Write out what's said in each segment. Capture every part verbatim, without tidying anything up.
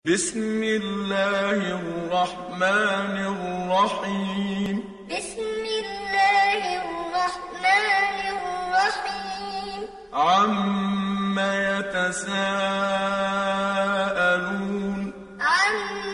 بسم الله الرحمن الرحيم بسم الله الرحمن الرحيم عم يتساءلون عم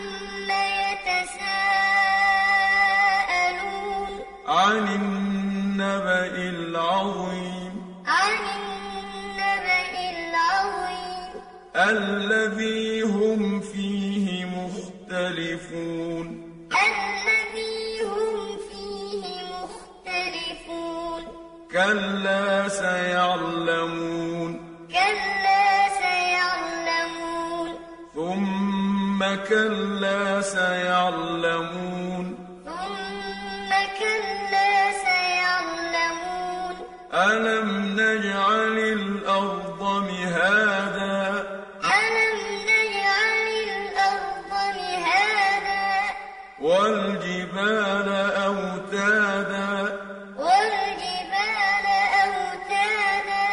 يتساءلون عن النبأ العظيم عن النبأ العظيم الذي هم فيه مختلفون الذي هم فيه مختلفون كلا سيعلمون كلا سيعلمون ثم كلا سيعلمون ثم كلا سيعلمون ألم نجعل الأرض مهادا ألم نجعل الأرض مهادا والجبال أوتادا والجبال أوتادا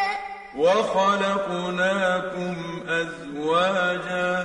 وخلقناكم أزواجا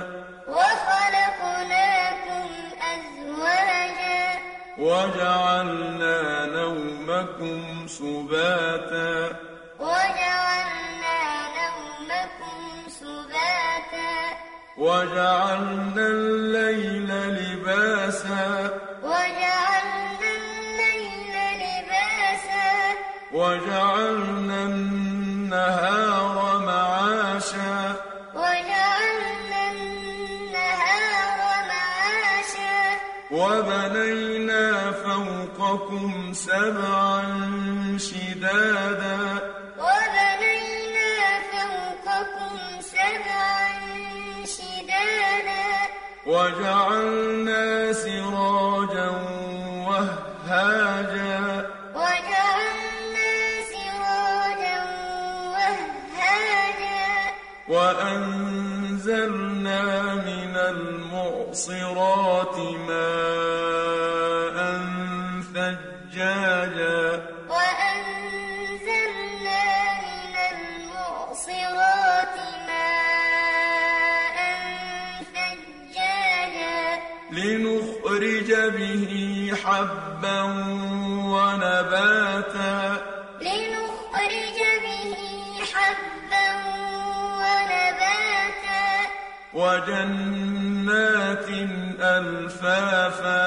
وخلقناكم أزواجا وجعلنا نومكم سباتا وجعلنا نومكم سباتا وجعلنا الليل لباسا وجعلنا الليل لباسا وجعلنا النهار معاشا وجعلنا النهار معاشا وبنينا فوقكم سبعا شدادا وبنينا فوقكم سبعا شدادا وجعلنا سراجا وهاجا وجعلنا سراجا وهاجا وأنزلنا من المعصرات ماء ثجاجا وأنزلنا من المعصرات ماء ثجاجا لنخرج به حبا ونباتا لنخرج به حبا ونباتا وجنات ألفافا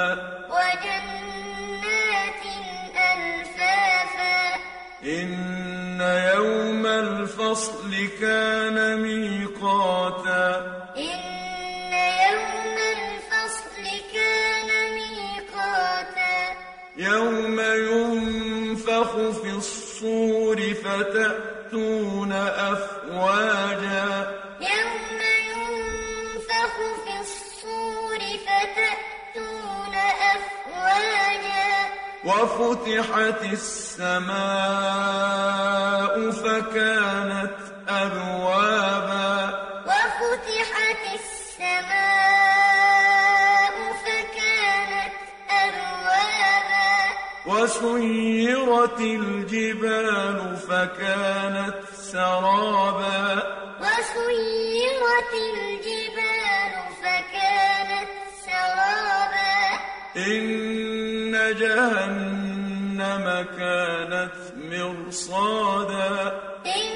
وجنات ألفافا إن يوم الفصل كان ميقاتا إن يوم الفصل كان ميقاتا يوم ينفخ في الصور فتأتون أفواجا يوم ينفخ في الصور فتأتون أفواجا وفتحت السماء فكانت أبوابا وفتحت السماء فكانت أبوابا وسيرت الجبال فكانت سرابا وسيرت الجبال فكانت سرابا إن جهنم كانت مرصادا إن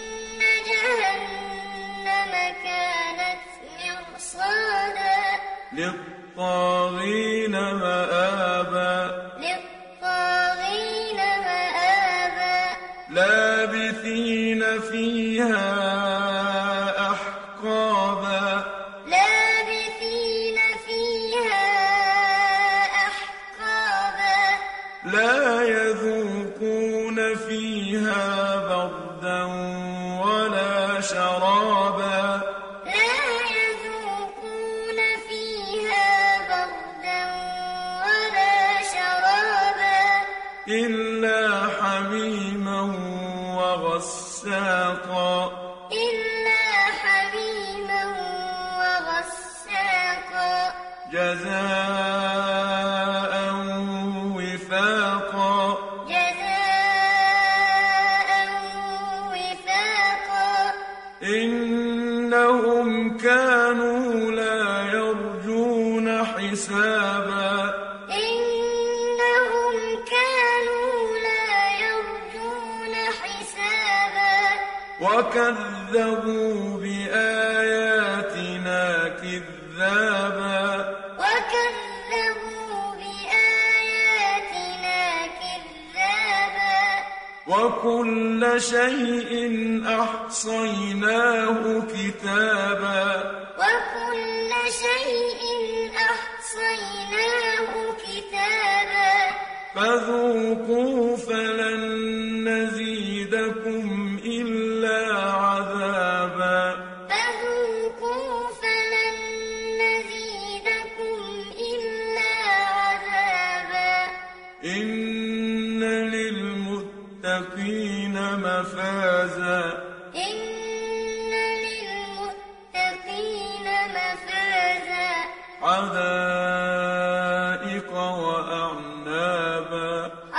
جهنم كانت مرصادا للطاغين مآبا للطاغين مآبا لابثين فيها أحقابا لابثين فيها أحقابا لا يذوقون فيها بردا ولا شرابا لا يذوقون فيها بردا ولا شرابا إلا حميما وغساقا إلا حميما وغساقا جزاء وفاقا جزاء وفاقا إنهم كانوا لا يرجون حسابا إنهم كانوا لا يرجون حسابا وكذبوا بآياتنا كذابا وكذبوا بآياتنا كذابا وكل شيء أحصيناه كتابا وكل شيء أحصيناه كتابا فذوقوا فلن نزيدكم إلا عذابا فذوقوا فلن نزيدكم إلا عذابا إن للمتقين مفازا إن للمتقين مفازا حدائق وأعنابا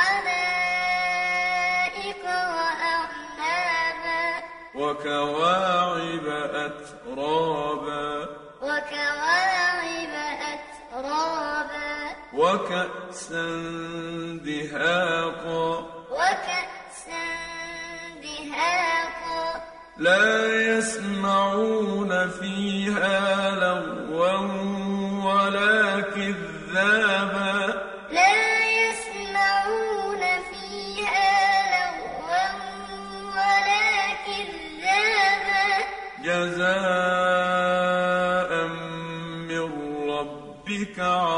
حدائق وأعنابا وكواعب أترابا وكواعب أترابا وكأسا دهاقا وكأسا دهاقا لا يسمعون فيها لغوا ولا كذابا لا يسمعون فيها لغوا ولا كذابا جزاء من ربك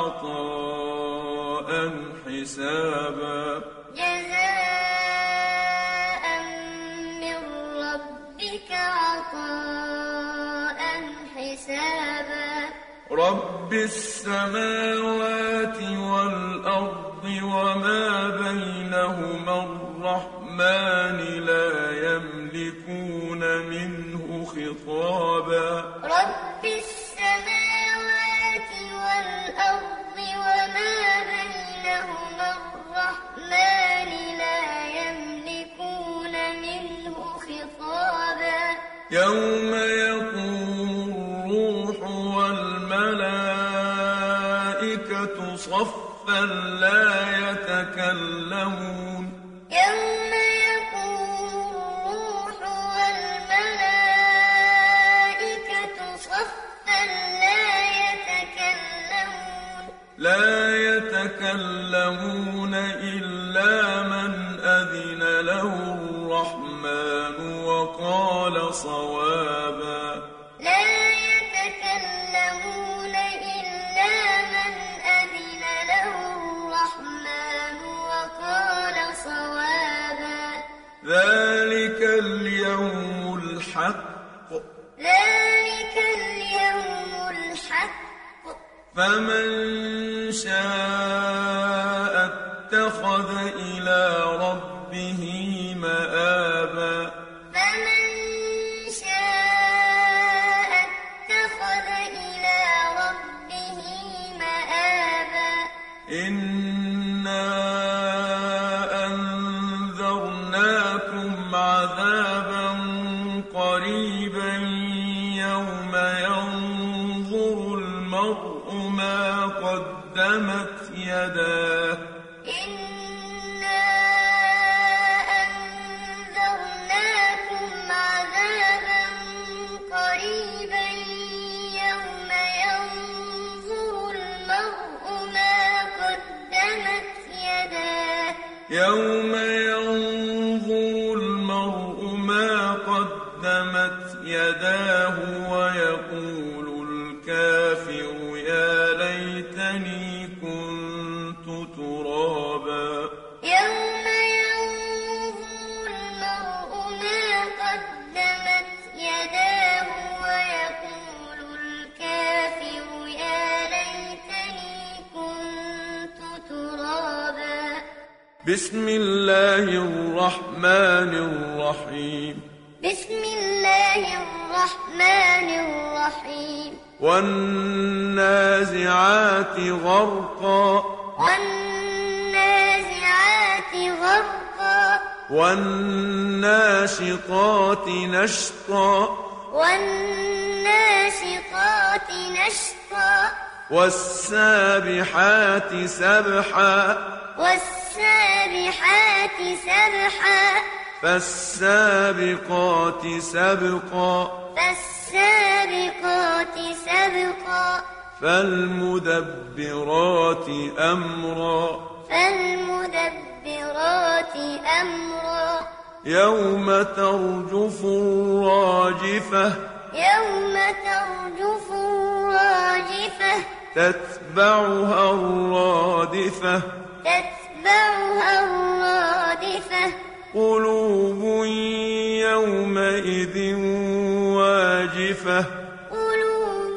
عطاء حسابا جزاء من ربك عطاء حسابا رب السماوات والأرض وما بينهما الرحمن لا يملكون منه خطابا رب السماوات والأرض وما بينهما الرحمن لا يملكون منه خطابا يوم يقوم الروح والملائكة صفا لا يتكلمون يوم يقوم الروح والملائكة صفا لا يتكلمون لا يتكلمون إلا من أذن له الرحمن وقال صوابا لا يتكلمون إلا من أذن له الرحمن وقال صوابا ذلك اليوم الحق ذلك اليوم الحق فمن شاء اتخذ إلى ربه مآبا فمن شاء اتخذ إلى ربه مآبا إنا أنذرناكم عذابا قريبا يوم ينظر المرء ما قدمت يداه إنا أنذرناكم عذابا قريبا يوم ينظر المرء ما قدمت يداه يوم ينظر المرء ما قدمت يداه ويقول الكافر يا ليتني كنت ترابا يوم ينظر المرء ما قدمت يداه ويقول الكافر يا ليتني كنت ترابا بسم الله الرحمن الرحيم بسم الله الرحمن الرحيم والنازعات غرقا والنازعات غرقا والناشطات نشطا والناشطات نشطا والسابحات سبحا والسابحات سبحا فالسابقات سبقا فالسابقات سبقا فالمدبرات أمرا فالمدبرات أمرا يوم ترجف الراجفة يوم ترجف الراجفة تتبعها الرادفة تتبعها الرادفة قلوب يومئذ واجفة قلوب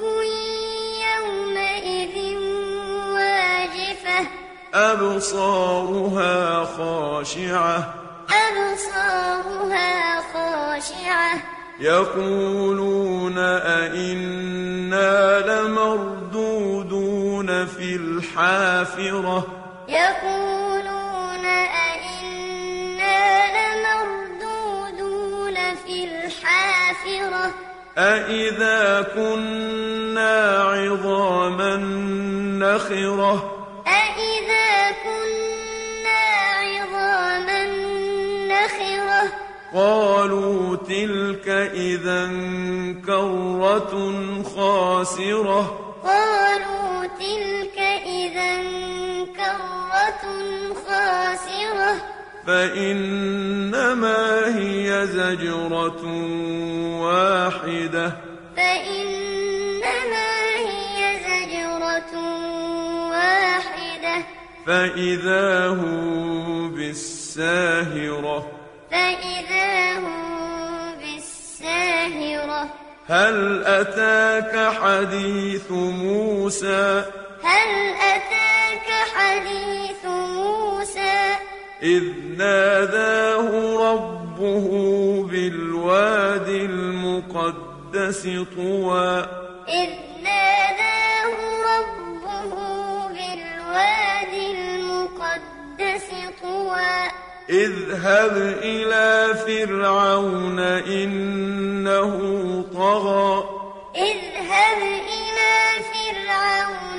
يومئذ واجفة أبصارها خاشعة أبصارها خاشعة يقولون أئنا لمردودون في الحافرة يقولون أئنا لمردودون في الحافرة أئذا كنا عظاما نخرة أئذا كنا عظاما نخرة قالوا تلك إذا كرة خاسرة قالوا تلك إذا كرة خاسرة فإنما هي زجرة واحدة فإنما هي زجرة واحدة فإذا هم بالساهرة فإذا هم بالساهرة هل أتاك حديث موسى هل أتاك حديث موسى إذ ناداه ربه بالواد المقدس طوى إذ ناداه ربه بالواد المقدس طوى اذهب إلى فرعون إنه طغى اذهب إلى فرعون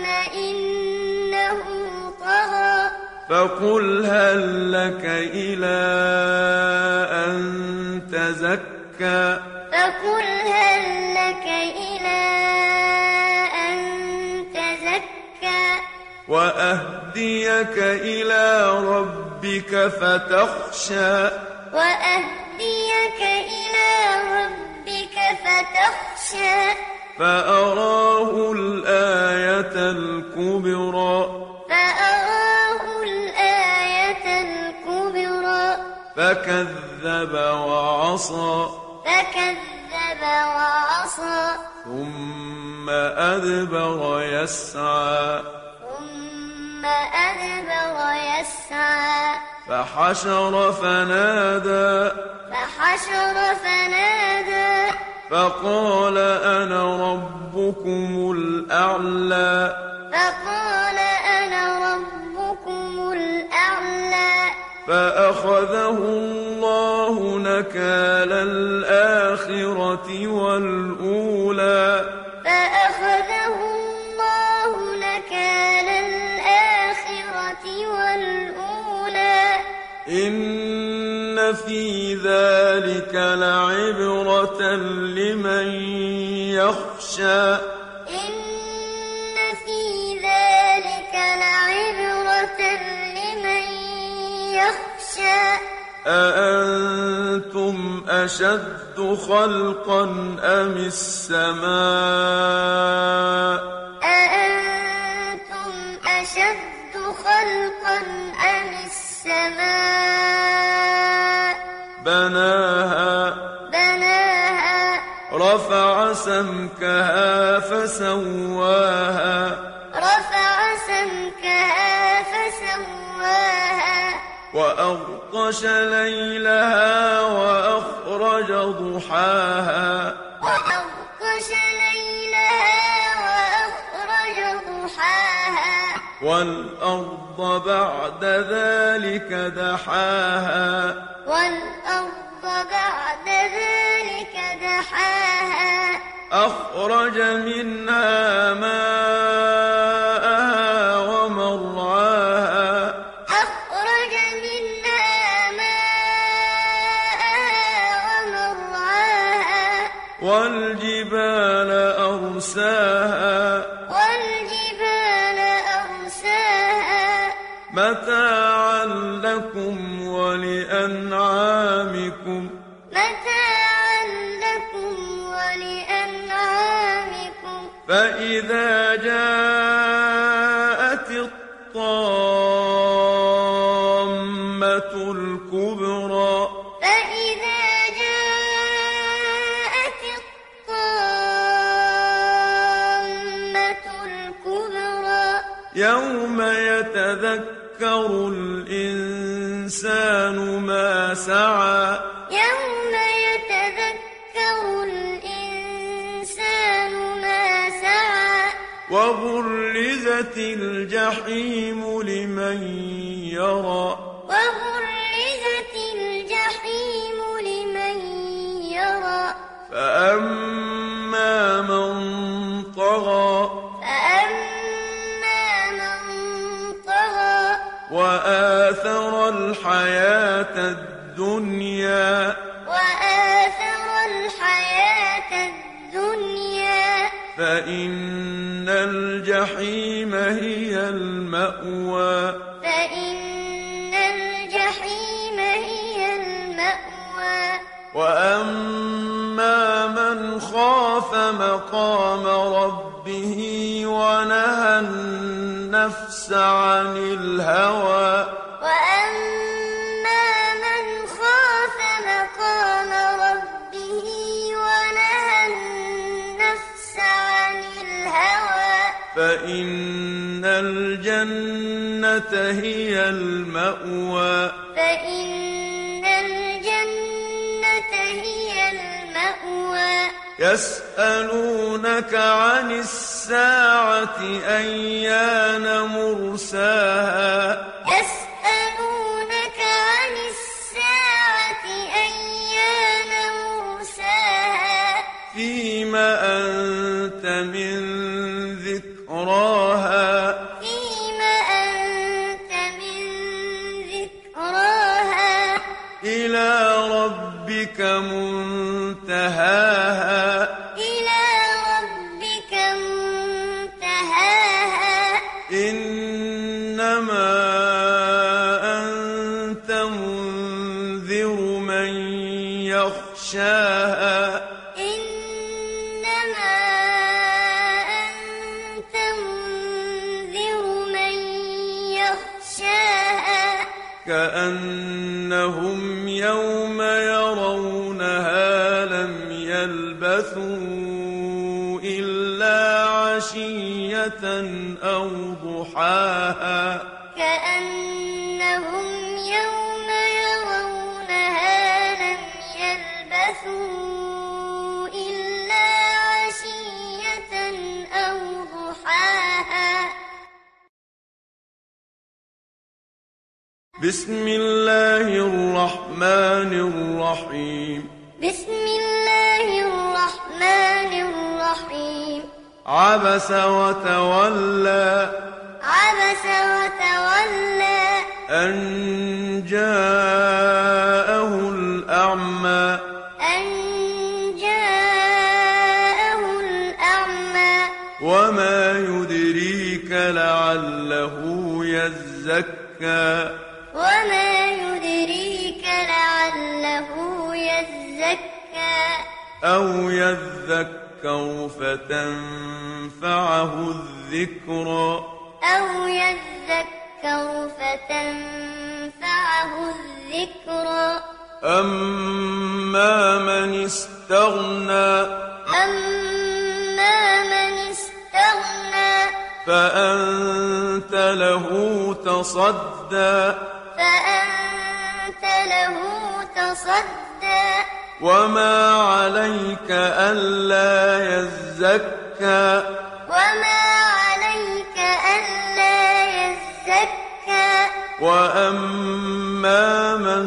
إنه طغى فقل هل لك إلى أن تزكى فقل هل لك إلى أن تزكى وأهديك إلى ربك فتخشى وأهديك إلى ربك فتخشى فأراه الآية الكبرى فأراه الآية الكبرى فكذب وعصى فكذب وعصى ثم أدبر يسعى ثم أدبر يسعى فحشر فنادى فحشر فنادى فقال أنا ربكم الأعلى فقال أنا ربكم الأعلى فأخذه الله نكال الآخرة والأولى فأخذه الله نكال الآخرة والأولى إن في ذلك لعبرة لمن يخشى إن في ذلك لعبرة لمن يخشى أأنتم أشد خلقا أم السماء أأنتم أشد خلقا أم السماء بناها بناها رفع سمكها فسواها رفع سمكها فسواها وأغطش ليلها وأخرج ضحاها وأغطش ليلها وأخرج ضحاها والأرض بعد ذلك دحاها والأرض بعد ذلك دحاها أخرج منها ماءها أرساها والجبال أرساها متاعا لكم ولأنعامكم متاعا لكم ولأنعامكم فإذا جاءت الطامة الكبرى فإذا جاءت الطامة الكبرى يوم يتذكر الإنسان ما سعى يوم يتذكر الإنسان ما سعى وبرزت الجحيم لمن يرى وبرزت الجحيم لمن يرى فأما من طغى فأما من طغى وآثر الحياة الدنيا وآثر الحياة الدنيا فإن الجحيم هي المأوى فإن الجحيم هي المأوى وأما من خاف مقام ربه ونهى النفس عن الهوى وأما من خاف مقام ربه ونهى النفس عن الهوى فإن الجنة هي المأوى فإن الجنة هي المأوى يسألونك عن الساعة أيان مرساها يسألونك عن الساعة أيان مرساها فيما أنت من ذكراها فيما أنت من ذكراها إلى ربك منتهاها إلى ربك منتهاها إنما أنت منذر من يخشاها إنما أنت منذر من يخشاها كأنهم يوم يرونها لم يلبثوا إلا عشية أو ضحاها كأنهم يوم يرونها لم يلبثوا إلا عشية أو ضحاها بسم الله الرحمن الرحيم بسم الله الرحمن الرحيم عبس وتولى عبس وتولى أن جاءه الأعمى أن جاءه الأعمى وما يدريك لعله يزكى وما يدريك لعله يزكى أو يذكر فتنفعه الذكرى أو يذكر فتنفعه الذكرى أما من استغنى أما من استغنى فأنت له تصدى فأنت له تصدى وما عليك ألا يزكى وما عليك ألا يزكى وأما من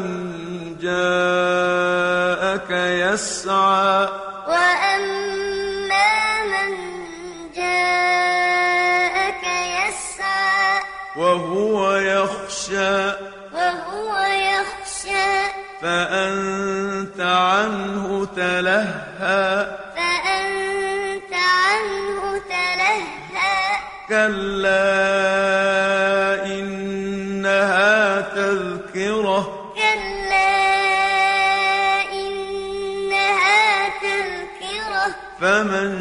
جاءك يسعى وأما من جاءك يسعى وهو يخشى وهو يخشى فأنت عنه تلهى فأنت عنه كلا إنها تذكرة كلا إنها تذكرة فمن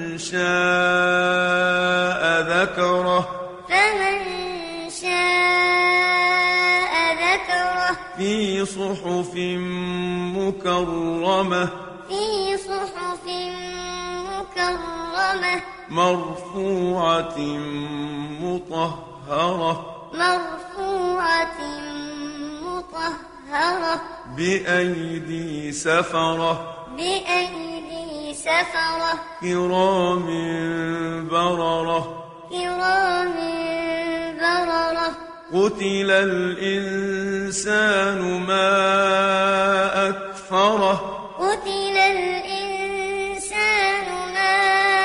شاء ذكره فمن شاء ذكره في صحف مكرمة في صحف مكرمة مرفوعة مطهرة مرفوعة مطهرة بأيدي سفرة بأيدي سفرة كرام بررة كرام بررة قتل الإنسان ما أكفره قتل الإنسان ما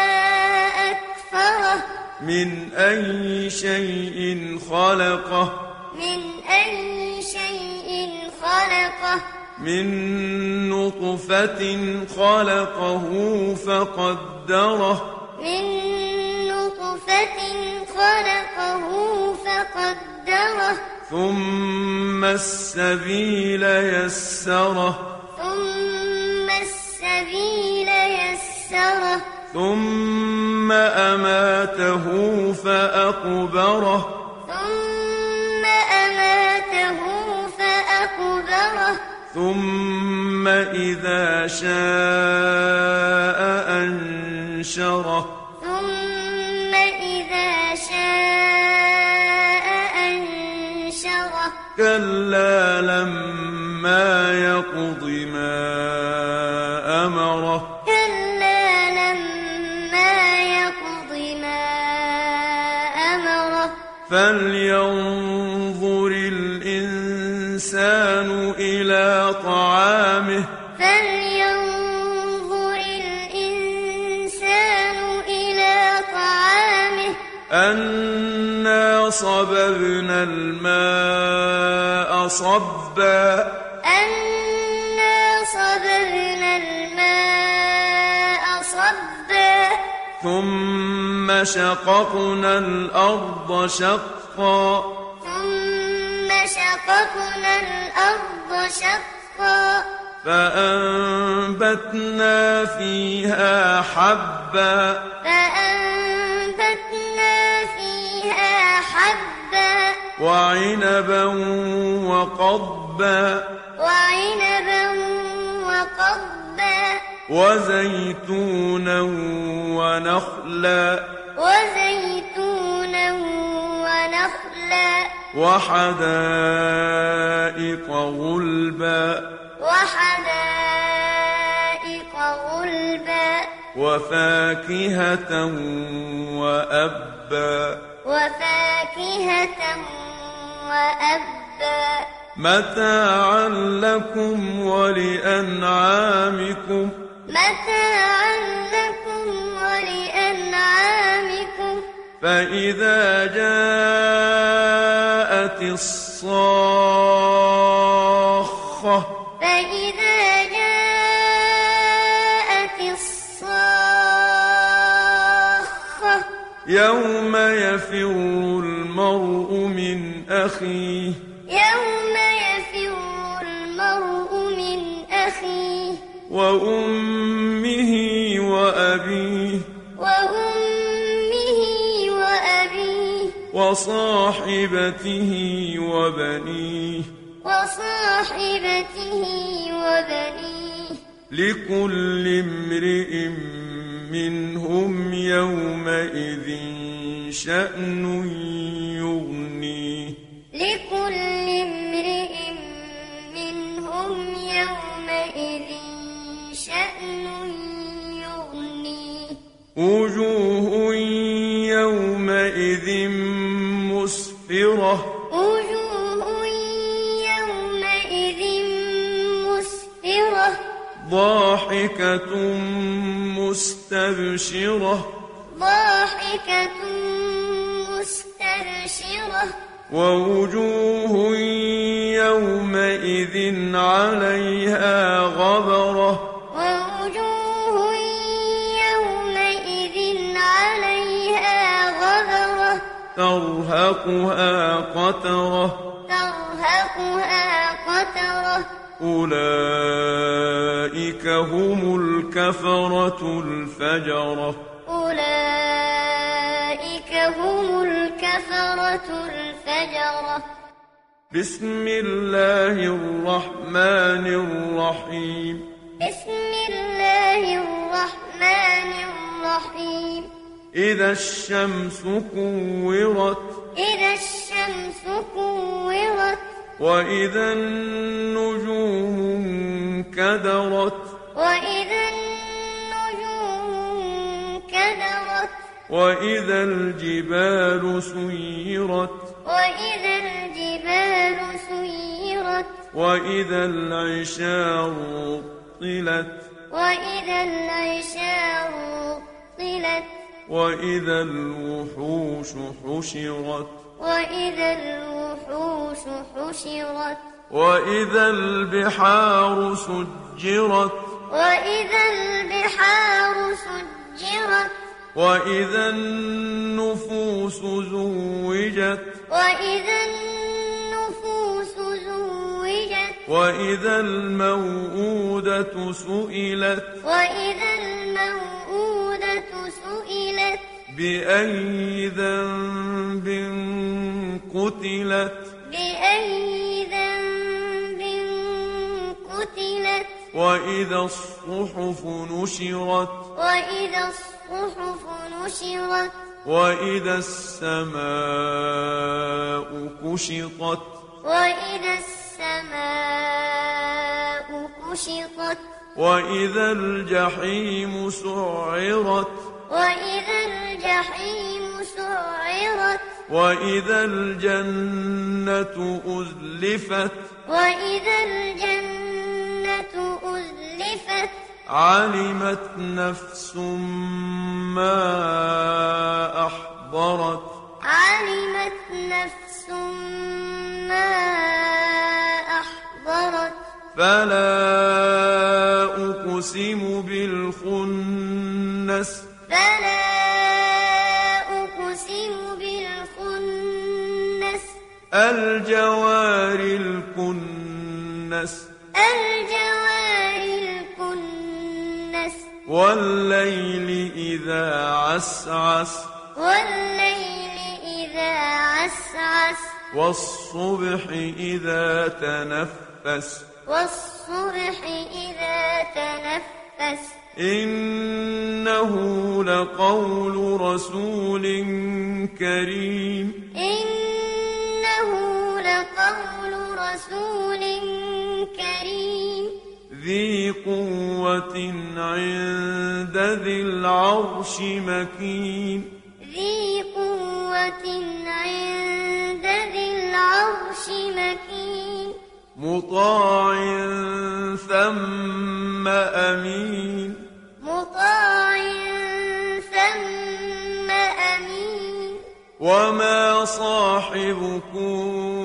أكفره من أي شيء خلقه من أي شيء خلقه من نطفة خلقه فقدره من نطفة خلقه فقدره ثم السبيل يسره ثم السبيل يسره ثم أماته فأقبره ثم أماته فأقبره ثم إذا شاء أنشره ثم إذا شاء أنشره كلا لما يقض ما أمره كلا لما يقض ما أمره فلينظر الإنسان إلى طعامه فلينظر الإنسان إلى طعامه أنا صببنا الماء صبا أنا صببنا الماء صبا ثم شققنا الأرض شقا ثم شققنا الأرض شقا فأنبتنا فيها حبا فأنبتنا فيها حبا وعنبا وقضبا وعنبا وقضبا وزيتونا ونخلا وزيتونا ونخلا وحدائق غلبا وحدائق غلبا وفاكهة وأبا وفاكهة وأبا متاعا لكم ولأنعامكم متاعا لكم ولأنعامكم فإذا جاءت الصاخة فإذا جاءت الصاخة يوم يفر المرء من أخيه يوم يفر المرء من أخيه وأمه وأبيه وأمه وأبيه وصاحبته وبنيه وصاحبته وبنيه لكل امرئ منهم يومئذ شأن يغنيه لكل امرئ منهم يومئذ شأن يغنيه وجوه يومئذ مسفرة وجوه يومئذ مسفرة ضاحكة مستبشرة ضاحكة مستبشرة ووجوه يومئذ عليها غبرة ووجوه يومئذ عليها غبرة ترهقها قترة ترهقها قترة أولئك هم الكفرة الفجرة أولئك هم الكفرة الفجرة بسم الله الرحمن الرحيم بسم الله الرحمن الرحيم إذا الشمس كورت إذا الشمس كورت وإذا النجوم انكدرت وإذا النجوم انكدرت وإذا الجبال سيرت وإذا الجبال سيرت وإذا العشار طلت وإذا العشار طلت وإذا الوحوش حشرت وإذا الوحوش حشرت وإذا البحار سجرت وإذا البحار سجرت وإذا النفوس زوجت وإذا النفوس زوجت وإذا الموءودة سئلت وإذا الموءودة سئلت بأي ذنب قتلت بأي ذنب قتلت وإذا الصحف نشرت وإذا الصحف نشرت وإذا السماء كشطت وإذا السماء كشطت وإذا الجحيم سعرت وإذا الجحيم سعرت وإذا الجنة أزلفت وإذا الجنة أزلفت علمت نفس ما أحضرت علمت نفس ما أحضرت فلا أقسم بالخنس فلا أقسم بالخنس الجوار الكنس الجوار الكنس والليل إذا عسعس والليل إذا عسعس والصبح إذا تنفس والصبح إذا تنفس إنه لقول رسول كريم إنه لقول رسول كريم ذي قوة عند ذي العرش مكين ذي قوة عند ذي العرش مكين مطاع ثم أمين مطاع ثم أمين وما صاحبكم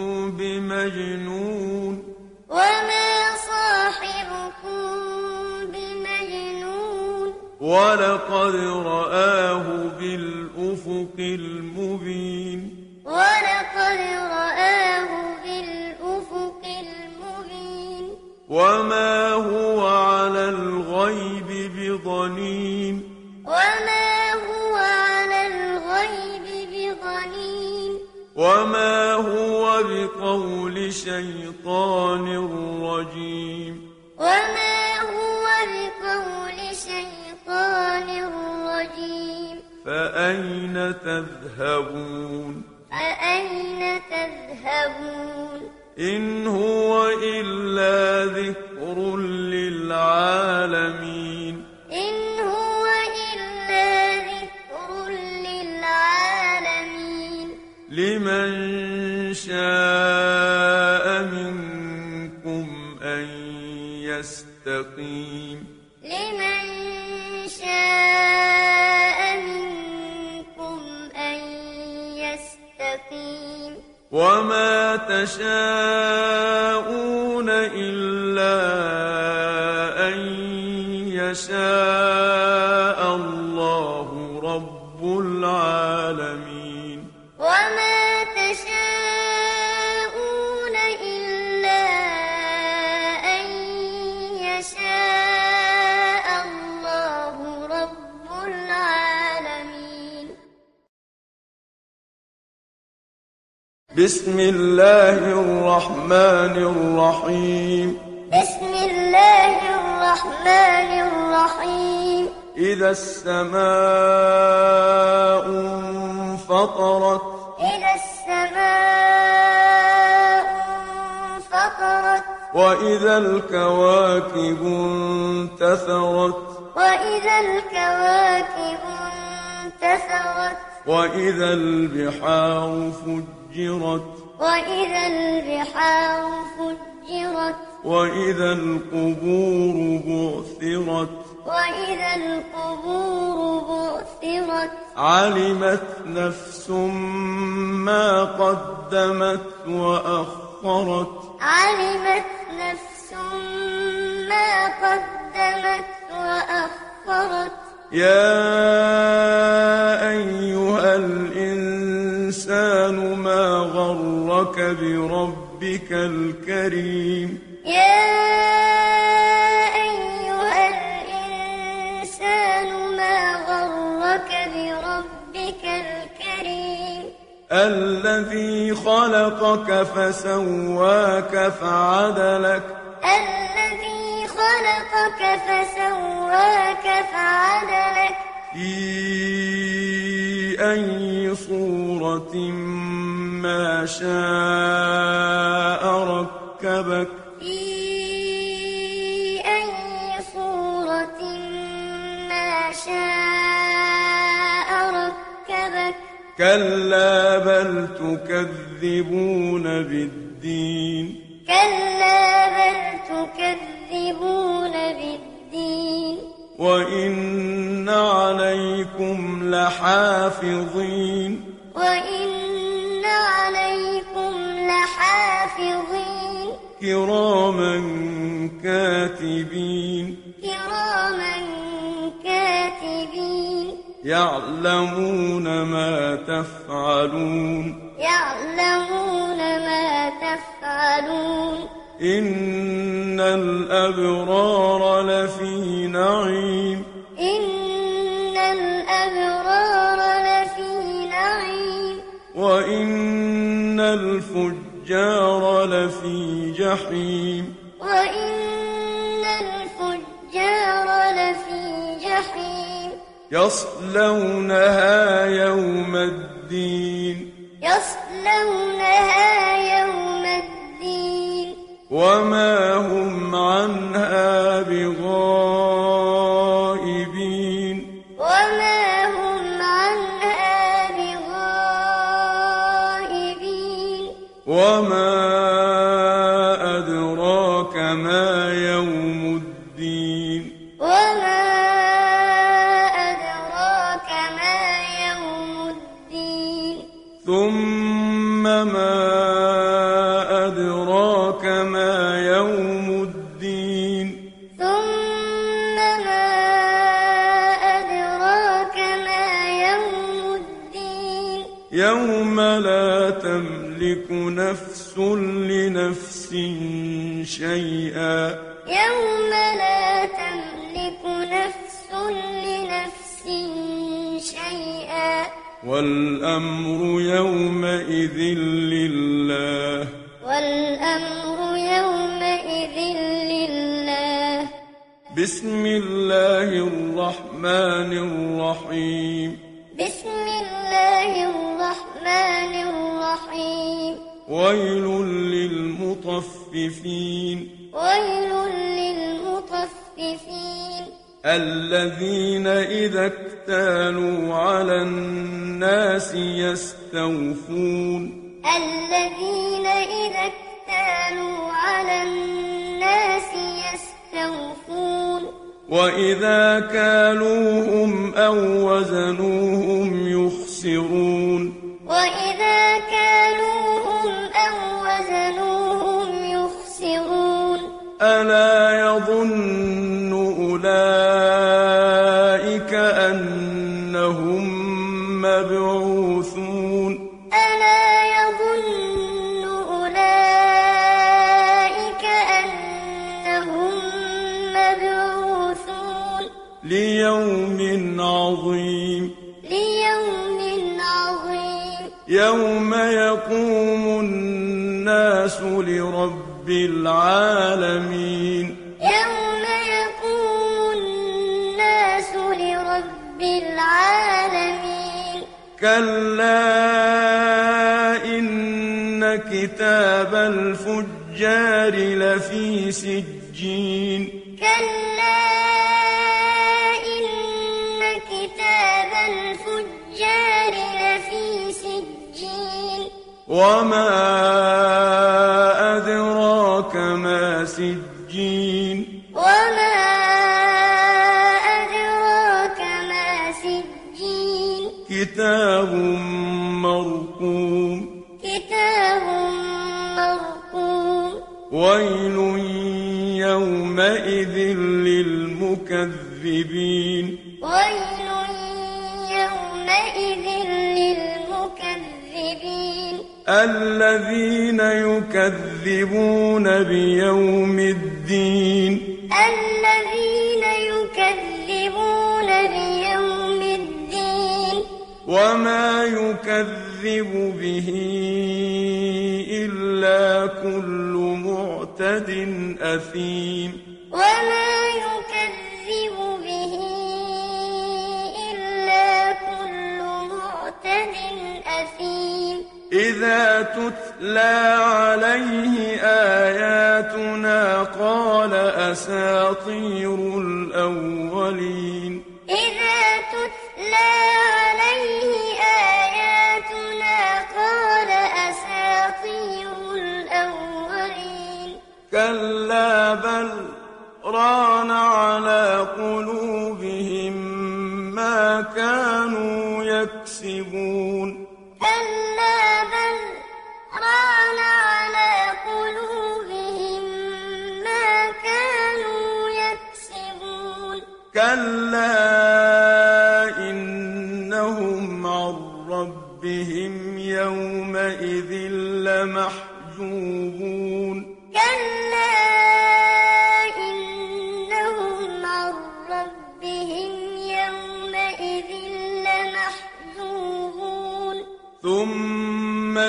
بمجنون وما صاحبكم بمجنون ولقد رآه بالأفق المبين ولقد رآه بالأفق المبين وما هو على الغيب بضنين وما هو على الغيب بضنين وما هو بقول شيطان رجيم وما هو بقول شيطان رجيم فأين تذهبون فأين تذهبون إن هو إلا ذكر للعالمين إن هو إلا ذكر للعالمين لمن شاء منكم أن يستقيم لمن شاء منكم أن يستقيم وما تشاءون إلا أن يشاء الله رب العالمين وما تشاءون إلا أن يشاء الله رب العالمين. بسم الله الرحمن الرحيم. بسم الله الرحمن الرحيم. إذا السماء انفطرت. إذا السماء انفطرت. وإذا الكواكب انتثرت. وإذا الكواكب انتثرت. وإذا البحار فجرت. وإذا البحار فجرت. وإذا القبور بعثرت. وإذا القبور بعثرت. علمت نفس ما قدمت وأخرت. علمت نفس ما قدمت وأخرت. يا أيها الإنسان ما غرك بربك الكريم. يا أيها الإنسان ما غرك بربك الكريم. الذي خلقك فسواك فعدلك. الذي خلقك فسواك فعدلك. في أي صورة ما شاء ركبك. في أي صورة ما شاء ركبك. كلا بل تكذبون بالدين. كلا بل تكذبون بالدين. وإن عليكم لحافظين. وإن عليكم لحافظين. كراما كاتبين. كراما كاتبين. يعلمون ما تفعلون. يعلمون ما تفعلون. إن الأبرار لفي نعيم. إن الأبرار لفي نعيم. وإن الفجار لفي جحيم. وإن الفجار لفي جحيم. يصلونها يوم الدين. يصلونها يوم الدين. وما هم عنها بغائبين. وما هم عنها بغائبين. وما أدراك ما يوم الدين. وما أدراك ما يوم الدين. ثم ما أدراك ما يوم الدين. ثم ما أدراك ما يوم الدين. يوم لا تملك نفس لنفس شيئا. يوم لا تملك نفس لنفس شيئا. والأمر يومئذ لله. والأمر يومئذ لله. بسم الله الرحمن الرحيم. بسم الله الرحمن الرحيم. ويل للمطففين. ويل للمطففين. الذين إذا اكتالوا على الناس يستوفون. الذين إذا اكتالوا على الناس يستوفون. وإذا كالوهم أو وزنوهم يخسرون. وإذا كالوهم أو وزنوهم يخسرون. ألا يظن أولئك أنهم مبعوثون. عظيم ليوم عظيم يوم يقوم الناس لرب العالمين يوم يقوم الناس لرب العالمين كلا إن كتاب الفجار لفي سجين كلا إن كتاب الفجار لفي سجين وما أدراك ما سجين وما أدراك ما سجين كتاب مرقوم كتاب مرقوم ويل يومئذ للمكذبين ويل يومئذ للمكذبين الذين يكذبون بيوم الدين الذين يكذبون بيوم الدين وما يكذب به إلا كل معتد أثيم وما يكذب به إلا كل معتد أثيم إذا تتلى عليه آياتنا قال أساطير الأولين إذا تتلى عليه آياتنا قال أساطير الأولين كلا بل ران على قلوبهم ما كانوا يكسبون كلا بل ران على قلوبهم ما كانوا يكسبون كلا إنهم عن ربهم يومئذ لمحجوبون كلا إنهم عن ربهم يومئذ لمحجوبون ثم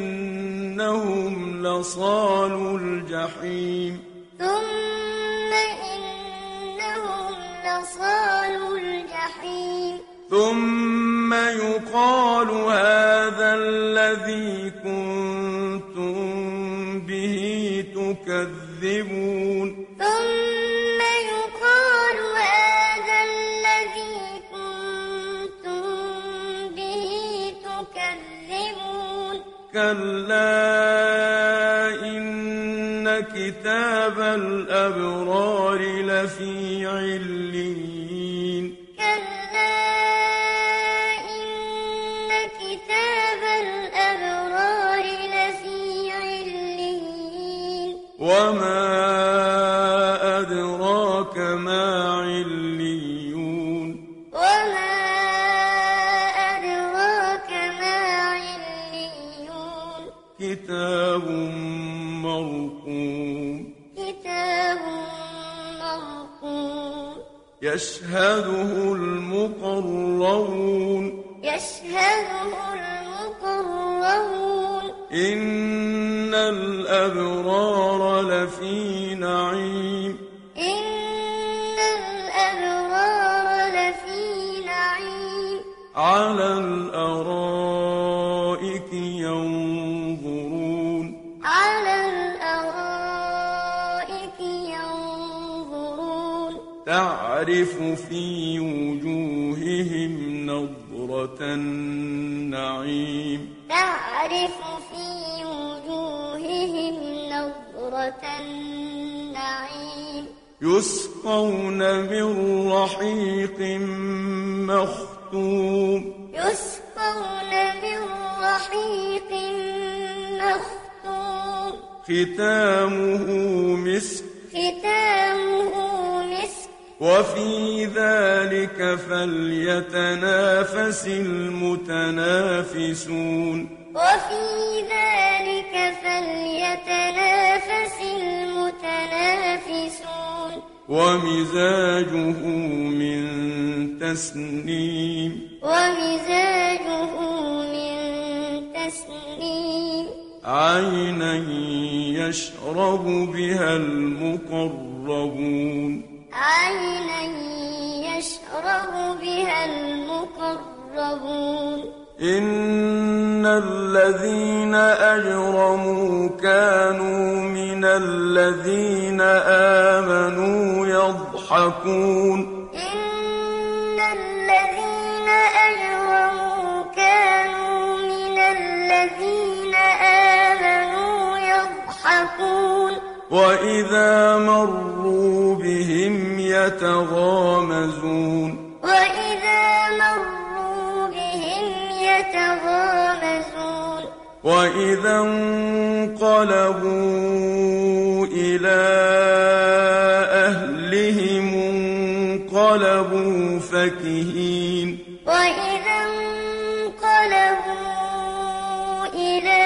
إنهم لصالو الجحيم ثم إنهم لصالو الجحيم ثم يقال هذا الذي كنتم به تكذبون ثم يقال هذا الذي كنتم به تكذبون كلا إن كتاب الأبرار لفي عليين كلا إن كتاب الأبرار لفي عليين وما أدراك ما عليون وما أدراك ما عليون كتاب مرقوم كتاب مرقوم يشهده المقربون يشهده المقربون إن الأبرار لفي نعيم إن الأبرار لفي نعيم على الأرائك ينظرون على الأرائك ينظرون تعرف في وجوههم نضرة النعيم تعرف في وجوههم نضرة النعيم يسقون من رحيق مختوم يسقون من رحيق مختوم ختامه مسك ختامه مسك وفي ذلك فليتنافس المتنافسون وفي ذلك فليتنافس المتنافسون ومزاجه من تسنيم ومزاجه من تسنيم عينا يشرب بها المقربون عينا يشرب بها المقربون إن الذين أجرموا كانوا من الذين آمنوا يضحكون إن الذين أجرموا كانوا من الذين آمنوا يضحكون وإذا مروا بهم يتغامزون وإذا مروا بهم يتغامزون وإذا انقلبوا إلى أهلهم انقلبوا فكهين وإذا انقلبوا إلى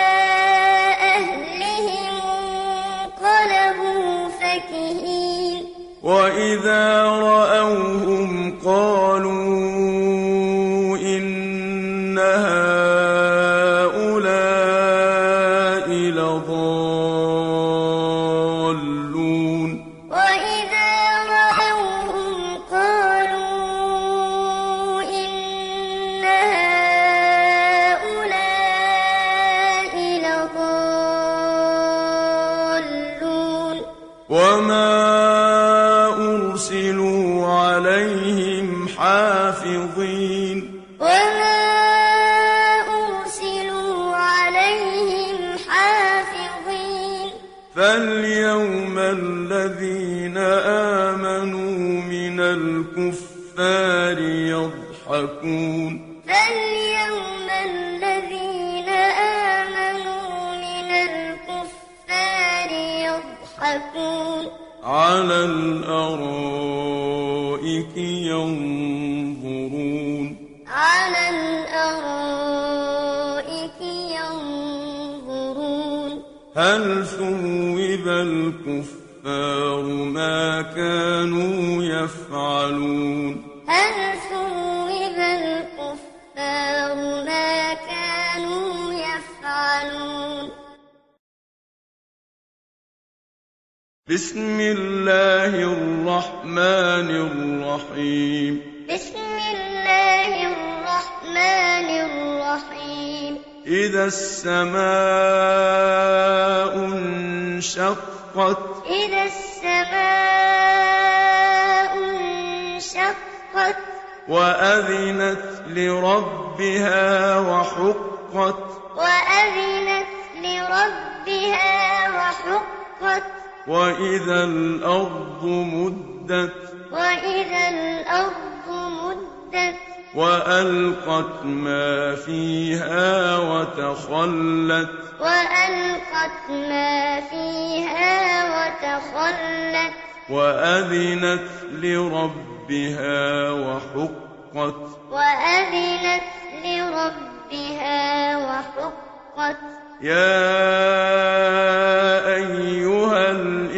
أهلهم انقلبوا فكهين وإذا رأوهم قالوا إن هؤلاء لضالون وإذا رأوهم قالوا إن هؤلاء لضالون وما أرسلوا عليهم حافظين وما أرسلوا عليهم حافظين فاليوم الذين آمنوا من الكفار يضحكون فاليوم الذين آمنوا من الكفار يضحكون على الأرائك ينظرون على الأرائك ينظرون هل ثوب الكفار ما كانوا يفعلون هل ثوب الكفار ما كانوا يفعلون بسم الله الرحمن الرحيم بسم الله الرحمن الرحيم إذا السماء انشقت إذا السماء انشقت وأذنت لربها وحقت وأذنت لربها وحقت وإذا الأرض مدت وإذا الأرض مدت وألقت ما فيها وتخلت وألقت ما فيها وتخلت وأذنت لربها وحقت وأذنت لربها وحقت يا أيها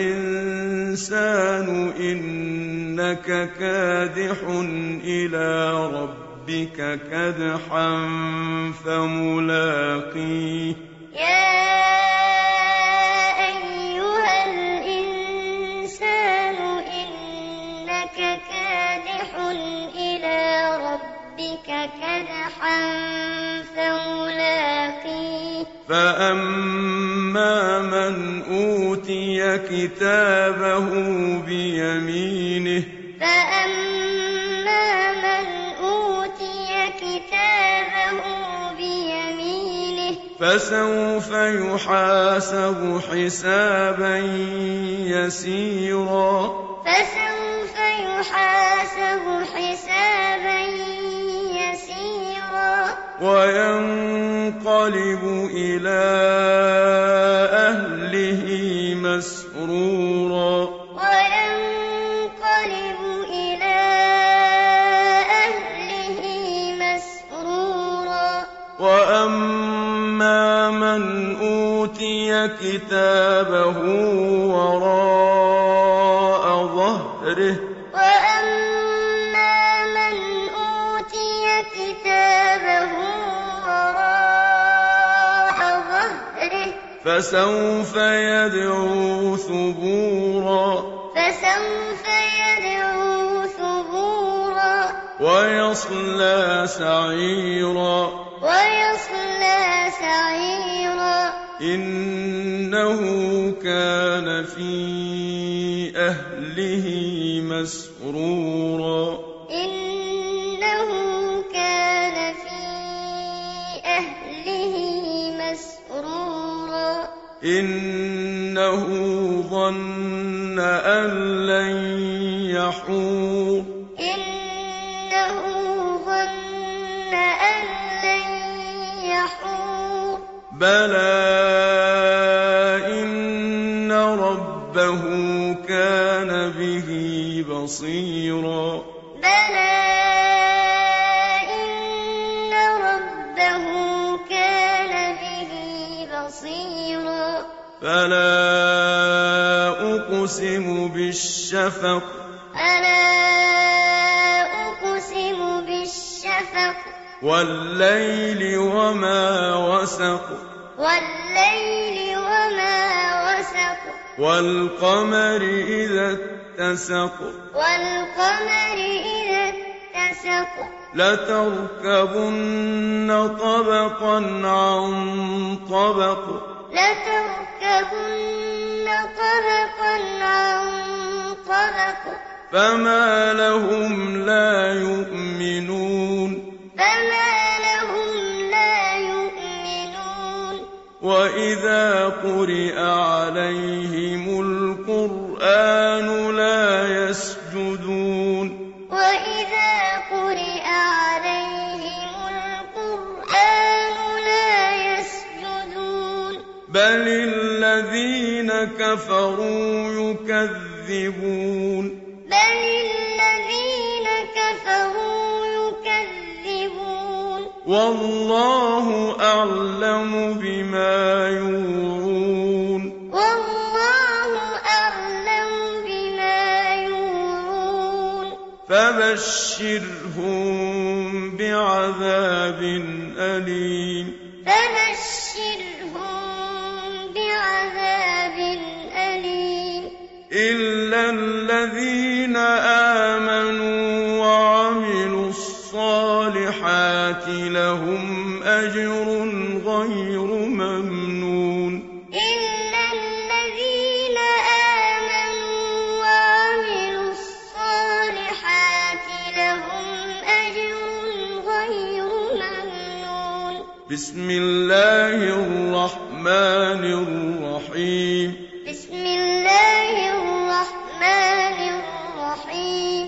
الإنسان إنك كادح إلى ربك كدحا فملاقيه يا أيها الإنسان إنك كادح إلى ربك كدحا فملاقيه فأما من أوتي كتابه بيمينه فأما من أوتي كتابه بيمينه فسوف يحاسب حسابا يسيرا فسوف يحاسب حسابا يسيرا وينقلب إلى أهله مسرورا وينقلب إلى أهله مسرورا وأما من أوتي كتابه وراء ظهره ظهره وأما من أوتي كتابه وراء ظهره فسوف يدعو ثبورا فسوف يدعو ثبورا ويصلى سعيرا ويصلى سعيرا إنه كان في أهله مسرورا إنه كان في أهله مسرورا إنه ظن أن لن يحور إنه ظن أن لن يحور بلى إن ربه كان به بصيرا بلى إن ربه كان به بصيرا فلا أقسم بالشفق فلا أقسم بالشفق والليل وما وسق والليل وما وسق والقمر إذا اتسق والقمر إذا اتسق لتركبن طبقا عن طبق لتركبن طبقا عن طبق فما لهم لا يؤمنون فما لهم لا يؤمنون وإذا قرئ عليهم القرآن لا يسجدون وإذا قرئ عليهم القرآن لا يسجدون بل الذين كفروا يكذبون بل الذين كفروا يكذبون والله أعلم بما يوعون والله أعلم بما يوعون فبشرهم بعذاب أليم فبشرهم بعذاب أليم إلا الذين آمنوا وعملوا الصالحات لهم أجر غير ممنون إلا الذين آمنوا وعملوا الصالحات لهم أجر غير ممنون بسم الله الرحمن الرحيم بسم الله الرحمن الرحيم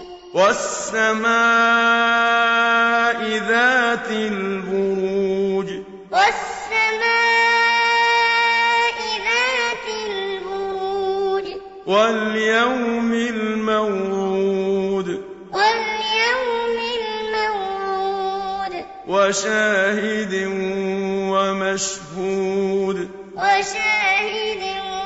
والسماء ذات البروج والسماء ذات البروج واليوم الموعود واليوم الموعود وشاهد ومشهود وشاهد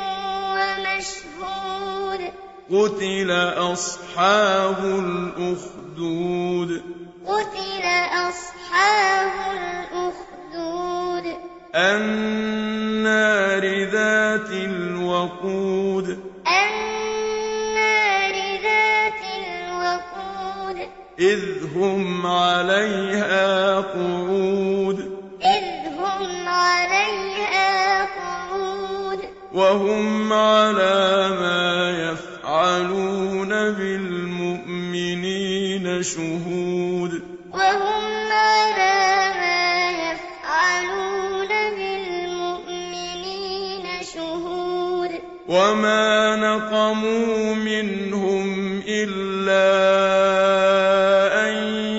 ومشهود قتل أصحاب الأخدود قتل أصحاب الأخدود النار ذات الوقود النار ذات الوقود إذ هم عليها قعود إذ هم عليها قعود وهم على ما يفعلون بالمؤمنين شهود وهم على ما يفعلون بالمؤمنين شهود وما نقموا منهم إلا أن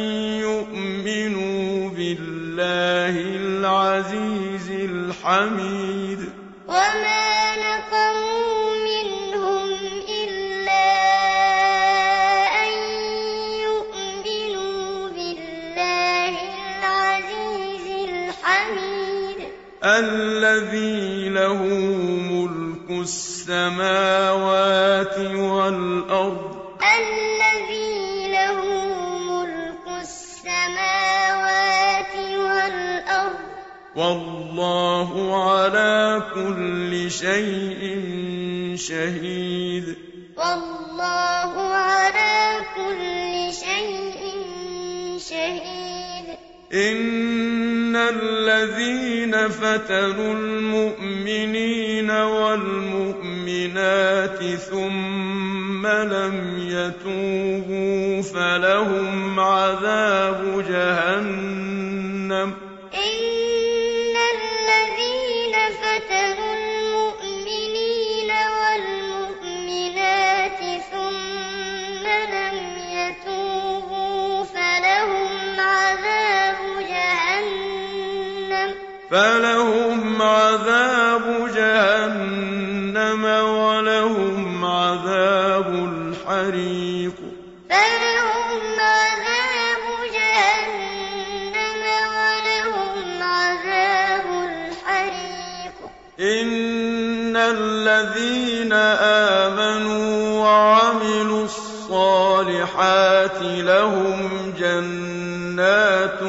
يؤمنوا بالله العزيز الحميد وما نقموا منهم إلا أن يؤمنوا بالله العزيز الحميد الذي له ملك السماوات والأرض الذي له ملك السماوات والأرض والله على كل شيء شهيد والله على كل شيء شهيد إن الذين فتنوا المؤمنين والمؤمنات ثم لم يتوبوا فلهم عذاب جهنم إن الذين فتنوا المؤمنين والمؤمنات ثم لم يتوبوا فلهم عذاب جهنم فلهم عذاب جهنم ولهم عذاب الحريق فلهم عذاب جهنم ولهم عذاب الحريق إن الذين آمنوا وعملوا الصالحات لهم جنات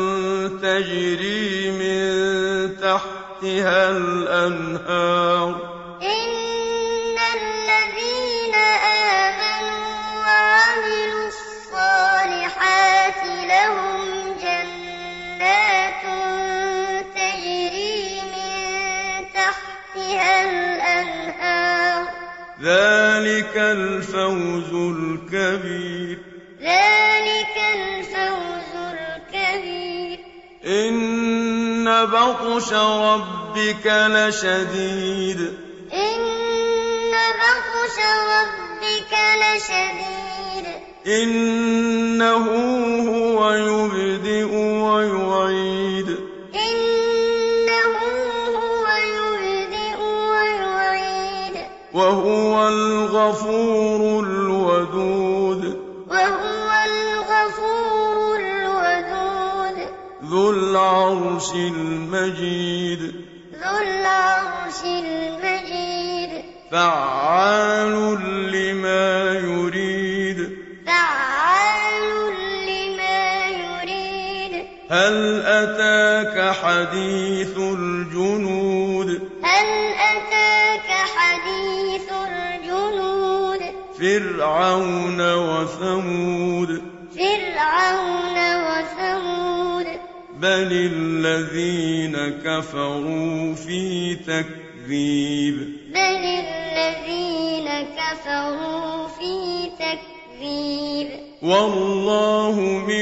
تجري من تحتها الأنهار إن الذين آمنوا وعملوا الصالحات لهم جنات تجري من تحتها الأنهار ذلك الفوز الكبير ذلك الفوز الكبير إن بطش ربك لشديد إن بطش ربك لشديد إنه هو يبدئ ويعيد إنه هو يبدئ ويعيد وهو الغفور الودود وهو الغفور الودود ذو العرش المجيد ذو العرش المجيد فعال لما يريد فعال لما يريد هل أتاك حديث الجنود هل أتاك حديث الجنود فرعون وثمود فرعون وثمود بل الذين كفروا في تكذيب بل الذين كفروا في تكذيب والله من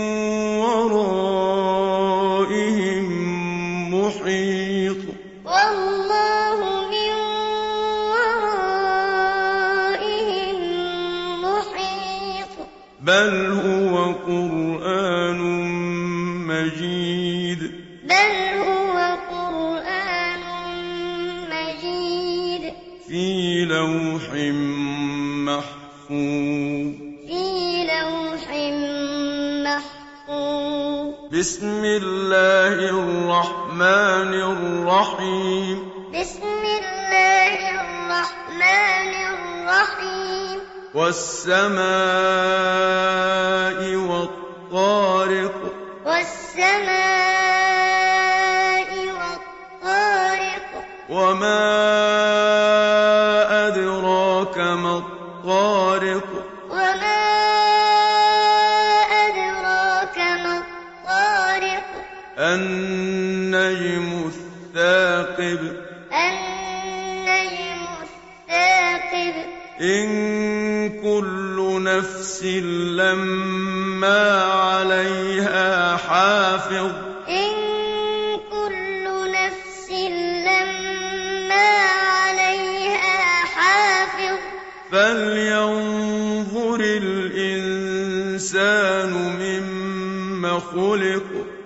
ورائهم محيط والله من ورائهم محيط بل هو قرآن مجيد بل هو قرآن مجيد في لوح محفوظ في لوح محفوظ بسم الله الرحمن الرحيم بسم الله الرحمن الرحيم والسماء والطارق والسماء والطارق وما أدراك ما الطارق وما أدراك ما الطارق النجم الثاقب النجم الثاقب إن كل نفس لما عليها حافظ إن كل نفس لما عليها حافظ فلينظر الإنسان مما خلق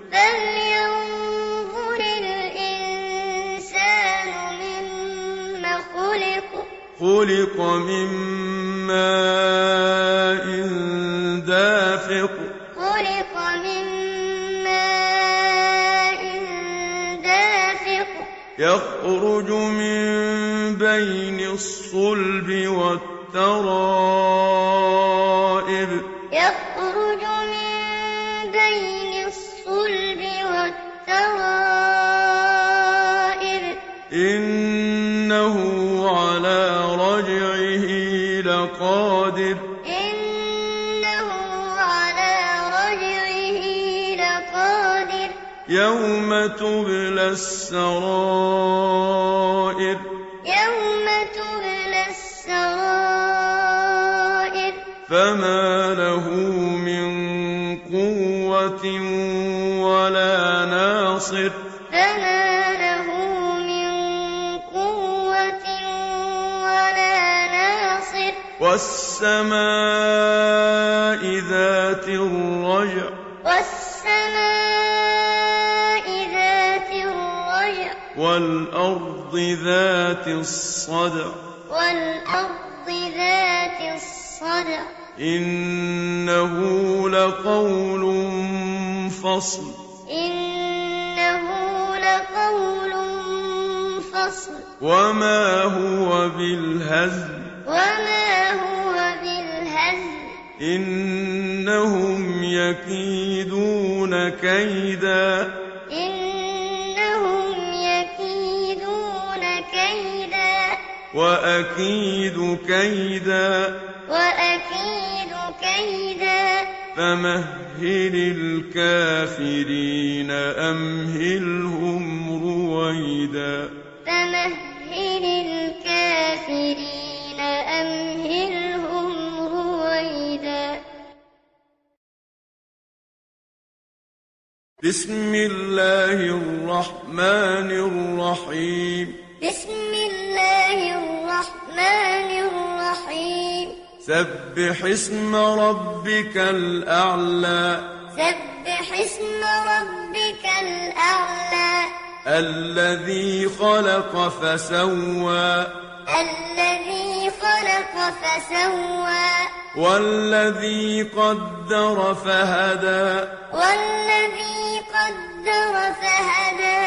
فلينظر الإنسان مما خلق خلق من ماء دافق خلق من ماء دافق يخرج من بين الصلب والترائب والترائب يخرج من بين الصلب والترائب إنه على رجعه لقادر إنه على رجعه لقادر يوم تبلى السرائر يوم تبلى السرائر فما له من قوة ولا ناصر فما له من قوة ولا ناصر والسماء ذات الرجع والسماء ذات الرجع والأرض ذات الصدع والأرض ذات الصدع إنه لقول فصل إنه لقول فصل وما هو بالهزل وما هو بالهزل إنهم يكيدون كيدا إنهم يكيدون كيدا وأكيد كيدا وأكيد كيدا فمهل الكافرين أمهلهم رويدا فمهل الكافرين أمهلهم رويدا بسم الله الرحمن الرحيم بسم الله الرحمن الرحيم سبح اسم ربك الأعلى سبح اسم ربك الأعلى الذي خلق فسوى الذي خلق فسوى والذي قدر فهدى والذي قدر فهدى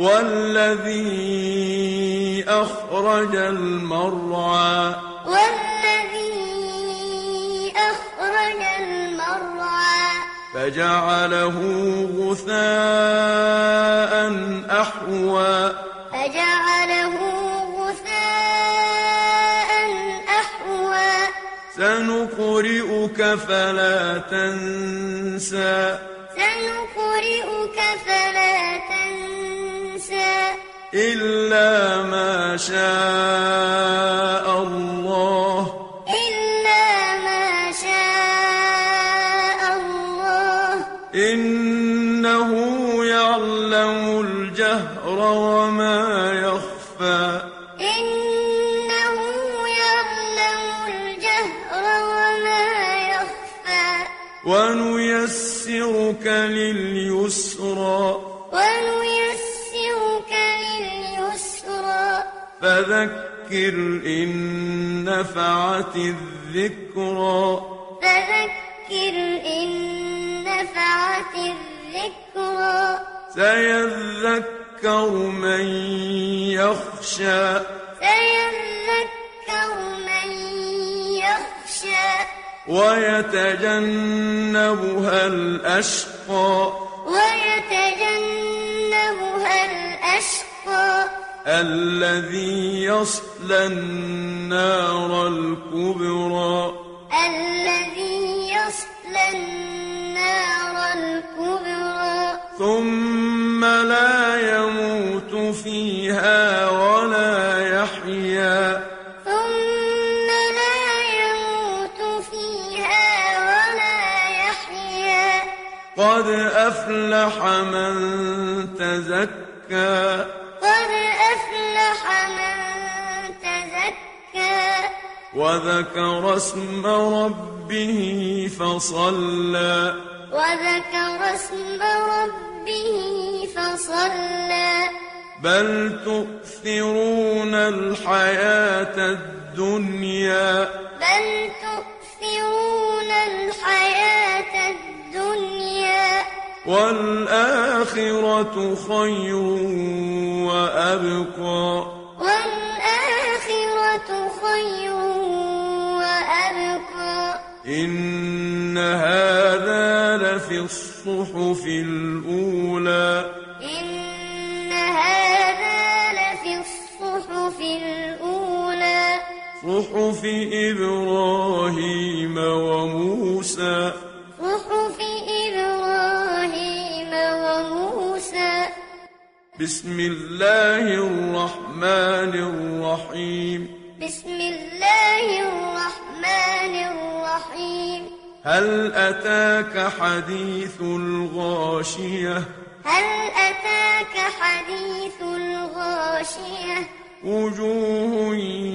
والذي أخرج المرعى والذي أخرج المرعى فجعله غثاء أحوى فجعله غثاء أحوى سنقرئك فلا تنسى سنقرئك فلا تنسى إلا ما شاء الله إلا ما شاء الله إنه يعلم الجهر وما يخفى إنه يعلم الجهر وما يخفى ونيسرك لليسرى ونيسرك لليسرى فذكر إن نفعت الذكرى فذكر إن نفعت الذكرى سيذكر من يخشى سيذكر من يخشى ويتجنبها الأشقى ويتجنبها الأشقى الذي يصلى النار الكبرى الذي يصلى النار الكبرى ثم لا يموت فيها ولا يحيا ثم لا يموت فيها ولا يحيا قد أفلح من تزكى قد أفلح من تزكى وذكر اسم ربه فصلى وذكر اسم ربه فصلى بل تؤثرون الحياة الدنيا بل تؤثرون الحياة الدنيا والآخرة خير وأبقى والآخرة خير إن هذا لفي الصحف الأولى إن هذا لفي الصحف الأولى صحف إبراهيم وموسى صحف إبراهيم وموسى بسم الله الرحمن الرحيم بسم الله الرحمن الرحيم هل أتاك حديث الغاشية هل أتاك حديث الغاشية وجوه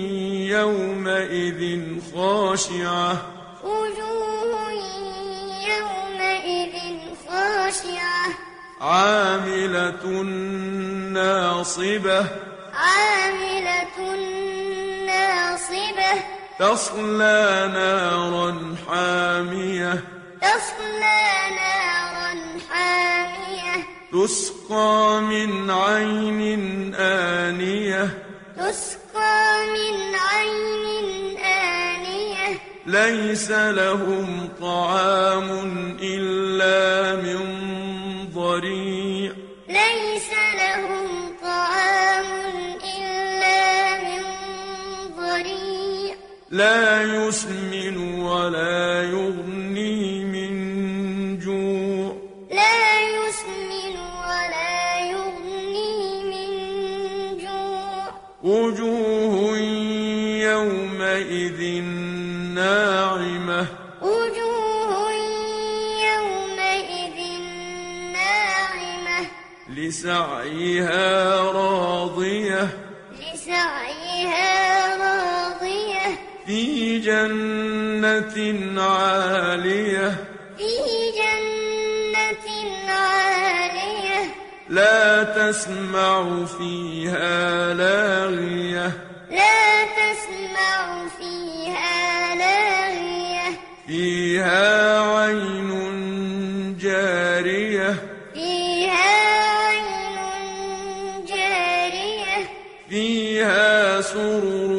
يومئذ خاشعة وجوه يومئذ خاشعة عاملة ناصبة عاملة ناصبة تصلى نارا حامية تصلى نارا حامية تسقى من عين آنية تسقى من عين آنية ليس لهم طعام إلا من ضريع ليس لهم طعام إلا من ضريع لا يسمن ولا يغني من جوع لا يسمن ولا يغني من جوع وجوه يومئذ ناعمة وجوه يومئذ ناعمة لسعيها راضية لسعيها راضية في جنة عالية في جنة عالية لا تسمع فيها لاغية لا تسمع فيها لاغية فيها عين جارية فيها عين جارية فيها سرر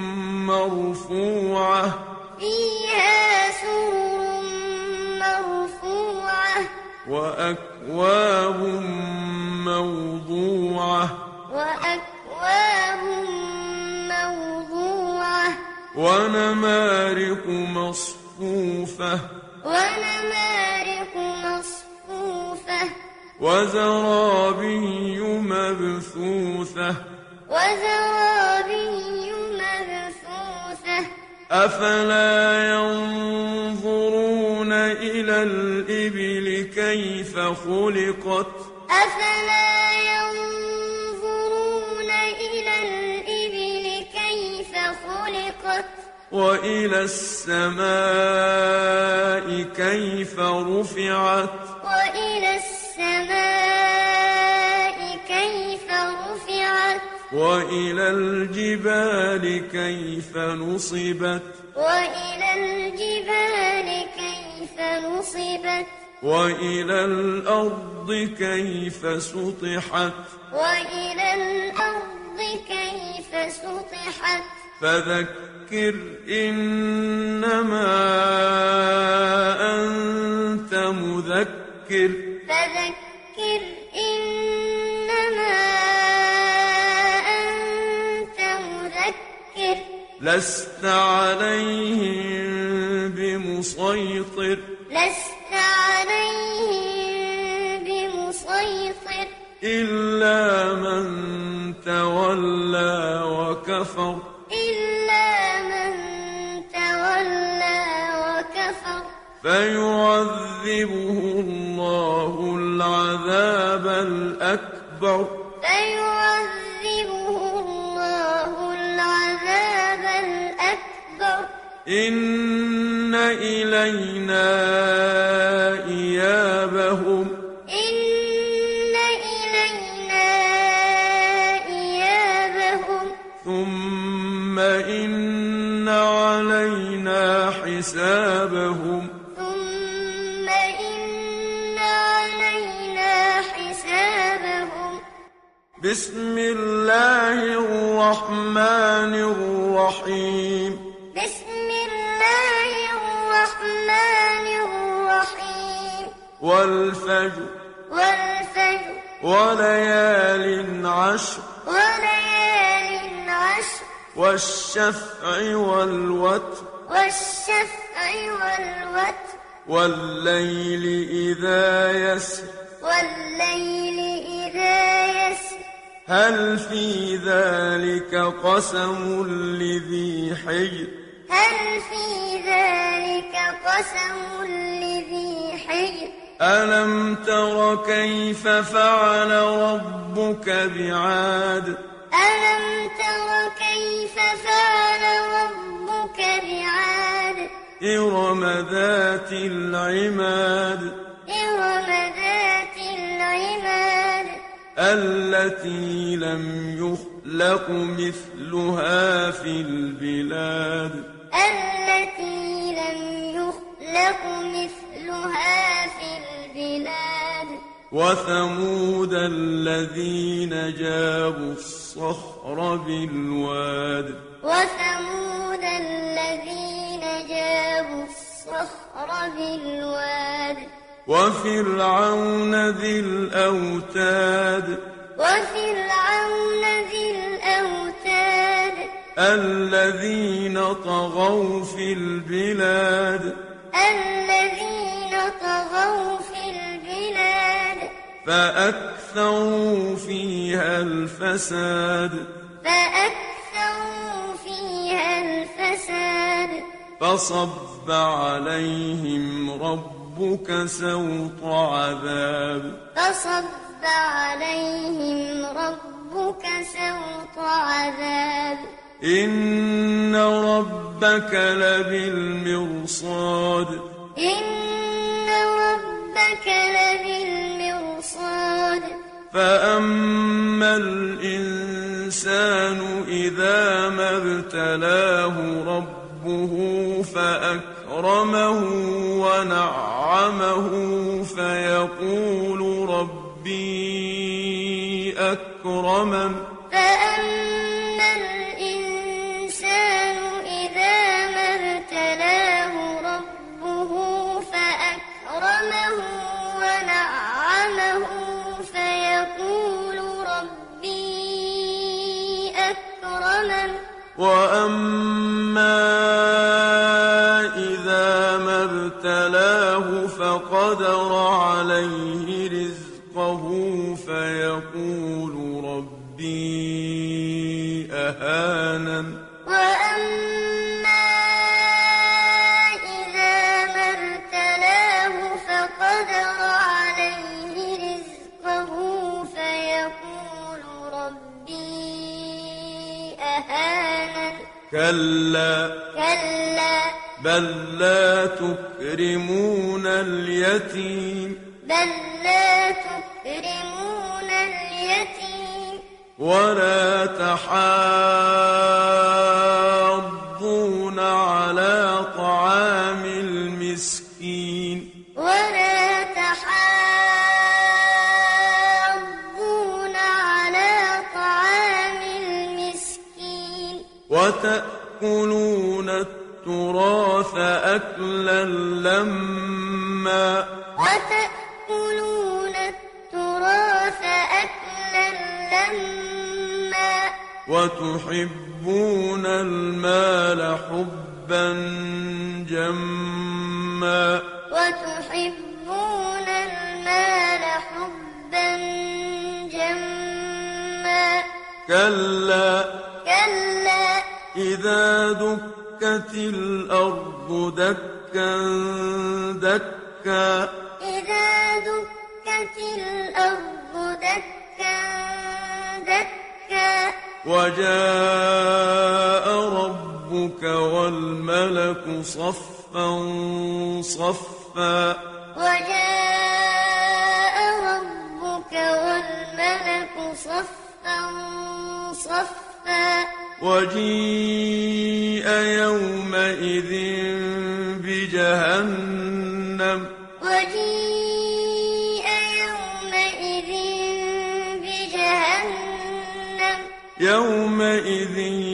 مرفوعة فيها سرر مرفوعة وأكواب موضوعة وأكواب موضوعة ونمارق مصفوفة ونمارق مصفوفة وزرابي مبثوثة وزرابي مبثوثة أفلا ينظرون إلى الإبل كيف خلقت أفلا ينظرون إلى الإبل كيف خلقت وإلى السماء كيف رفعت وإلى السماء كيف رفعت وإلى الجبال كيف نصبت وإلى الجبال كيف نصبت وإلى الأرض كيف سطحت وإلى الأرض كيف سطحت فذكر إنما أنت مذكر فذكر إنما أنت مذكر لست عليهم بمسيطر لست عليهم بمسيطر إلا من تولى وكفر إلا من تولى وكفر فيعذبه الله العذاب الأكبر فيعذبه الله العذاب الأكبر إن إلينا إيابهم إن إلينا إيابهم ثم إن علينا حسابهم ثم إن علينا حسابهم بسم الله الرحمن الرحيم بسم الله الرحمن الرحيم والفجر والفجر وليال عشر وليال عشر والشفع والوتر والشفع والوتر والليل إذا يسر والليل إذا يسر هل في ذلك قسم لذي حجر هل في ذلك قسم لذي حجر ألم تر كيف فعل ربك بعاد ألم تر كيف فعل ربك بعاد إرم ذات العماد إرم ذات العماد التي لم يخلق مثلها في البلاد التي لم يخلق مثلها في البلاد وثمود الذين جابوا الصخر بالواد وثمود الذين جابوا الصخر بالواد وفرعون ذي الأوتاد وفرعون ذي الأوتاد الذين طغوا في البلاد الذين طغوا في البلاد فأكثروا فيها الفساد فأكثروا فيها الفساد فصب عليهم ربك سوط عذاب فصب عليهم ربك سوط عذاب إن ربك لبالمرصاد إن ربك لبالمرصاد فأما الإنسان إذا ما ابتلاه ربه فأكرمه ونعمه فيقول ربي أكرمن فأما الإنسان إذا ما ابتلاه ربه فأكرمه ونعمه فيقول ربي أكرمن وأما إذا ما ابتلاه فقدر عليه رزقه فيقول ربي أهانن وأما إذا ما ابتلاه فقدر عليه رزقه فيقول ربي أهانن كلا كلا بل لا تكرمون اليتيم بل لا تكرمون اليتيم ولا تحاضون على طعام المسكين ولا تحاضون على طعام المسكين وتأكلون التراث أكلا لما وتأكلون التراث أكلا لما وتحبون المال حبا جما وتحبون المال حبا جما كلا كلا إذا دكت الأرض دكا دكا إذا دكت الأرض دكا دكا وجاء ربك والملك صفا صفا وجاء ربك والملك صفا صفا وجيء يومئذ بجهنم وجيء يومئذ بجهنم يومئذ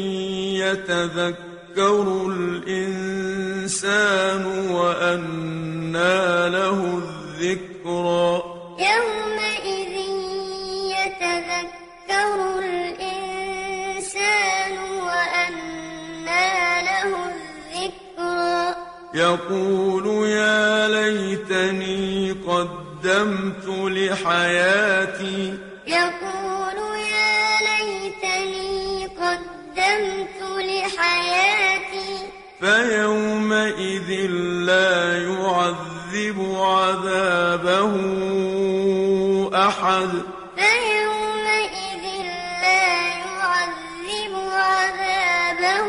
يتذكر الإنسان وأنى له الذكرى الذكرى يومئذ يتذكر الإنسان وأنى له الذكرى يقول يا ليتني قدمت لحياتي يقول يا ليتني قدمت لحياتي فيومئذ لا يعذب عذابه أحد فيومئذ لا يعذب عذابه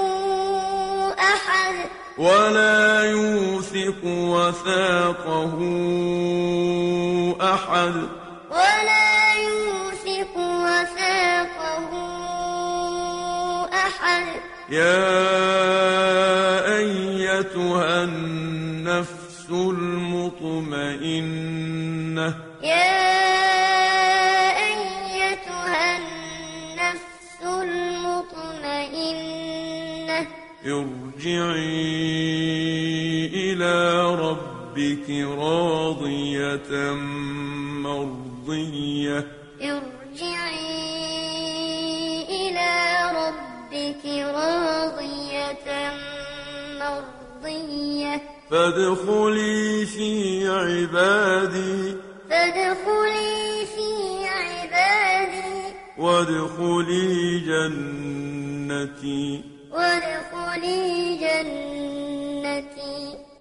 أحد ولا يوثق وثاقه أحد ولا يوثق وثاقه أحد يا أيتها النفس المطمئنة يا أيتها النفس المطمئنة ارجعي إلى ربك راضية مرضية ارجعي إلى ربك راضية مرضية فادخلي في عبادي فادخلي في عبادي وادخلي جنتي وادخلي جنتي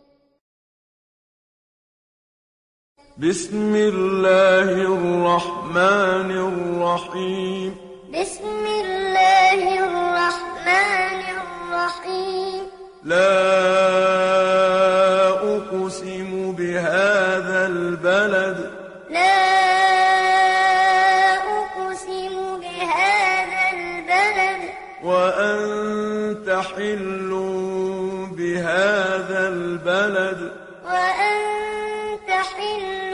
بسم الله الرحمن الرحيم بسم الله الرحمن الرحيم لا أقسم بهذا البلد لا أقسم بهذا البلد وأنت حل بهذا البلد وأنت حل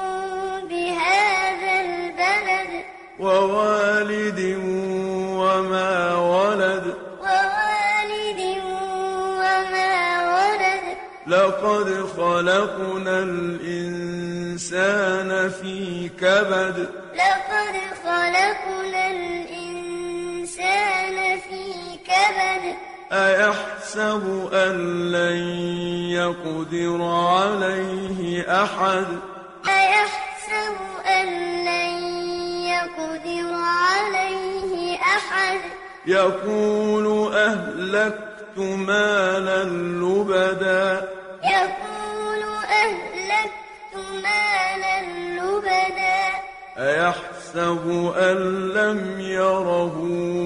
بهذا البلد ووالد وما ولد ووالد وما ولد لقد خلقنا الإنسان في كبد لقد خلقنا الإنسان في كبد أيحسب أن لن يقدر عليه أحد أيحسب أن لن يقدر عليه أحد يقول أهلكت مالا لبدا يقول أهلكت مالا لبدا أيحسب أن لم يره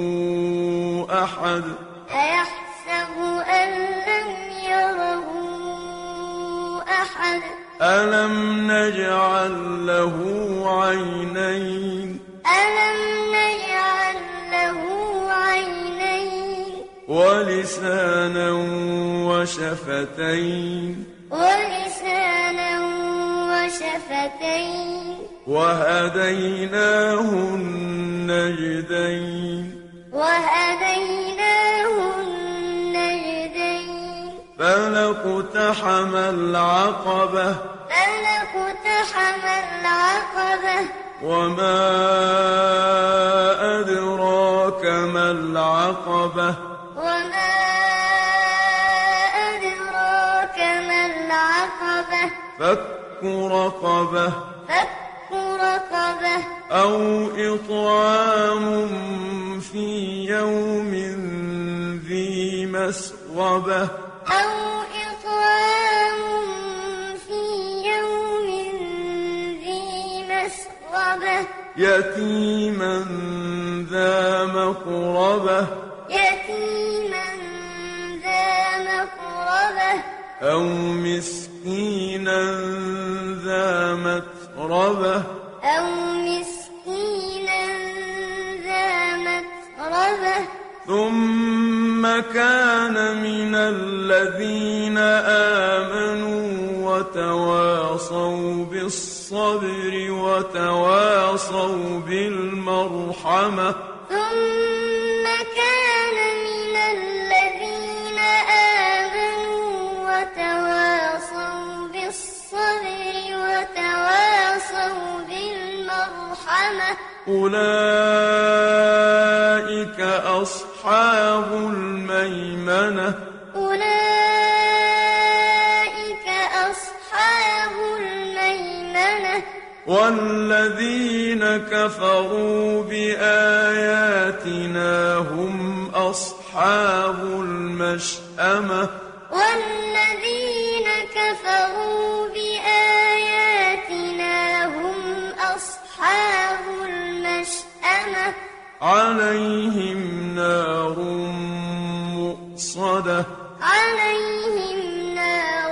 أحد أيحسب أن لم يره أحد ألم نجعل له عينين ألم نجعل له عينين ولسانا وشفتين ولسانا وشفتين وهديناه النجدين وهديناه النجدين فلاقتحم العقبة فلاقتحم العقبة وما أدراك ما العقبة وما أدراك ما العقبة فك رقبة فك رقبة أو إطعام في يوم ذي مسغبة أو إطعام في يوم ذي مسغبة يتيما ذا مقربة يتيما ذا مقربة أو مسكينا ذا متربة أو مسكينا ذا متربة ثم كان من الذين آمنوا وتواصوا بالصبر وتواصوا بالمرحمة ثم كان من الذين آمنوا وتواصوا بالصبر وتواصوا أولئك أصحاب الميمنة أولئك أصحاب الميمنة والذين كفروا بآياتنا هم أصحاب المشأمة والذين كفروا بآياتنا هم أصحاب المشأمة عليهم نار مؤصدة عليهم نار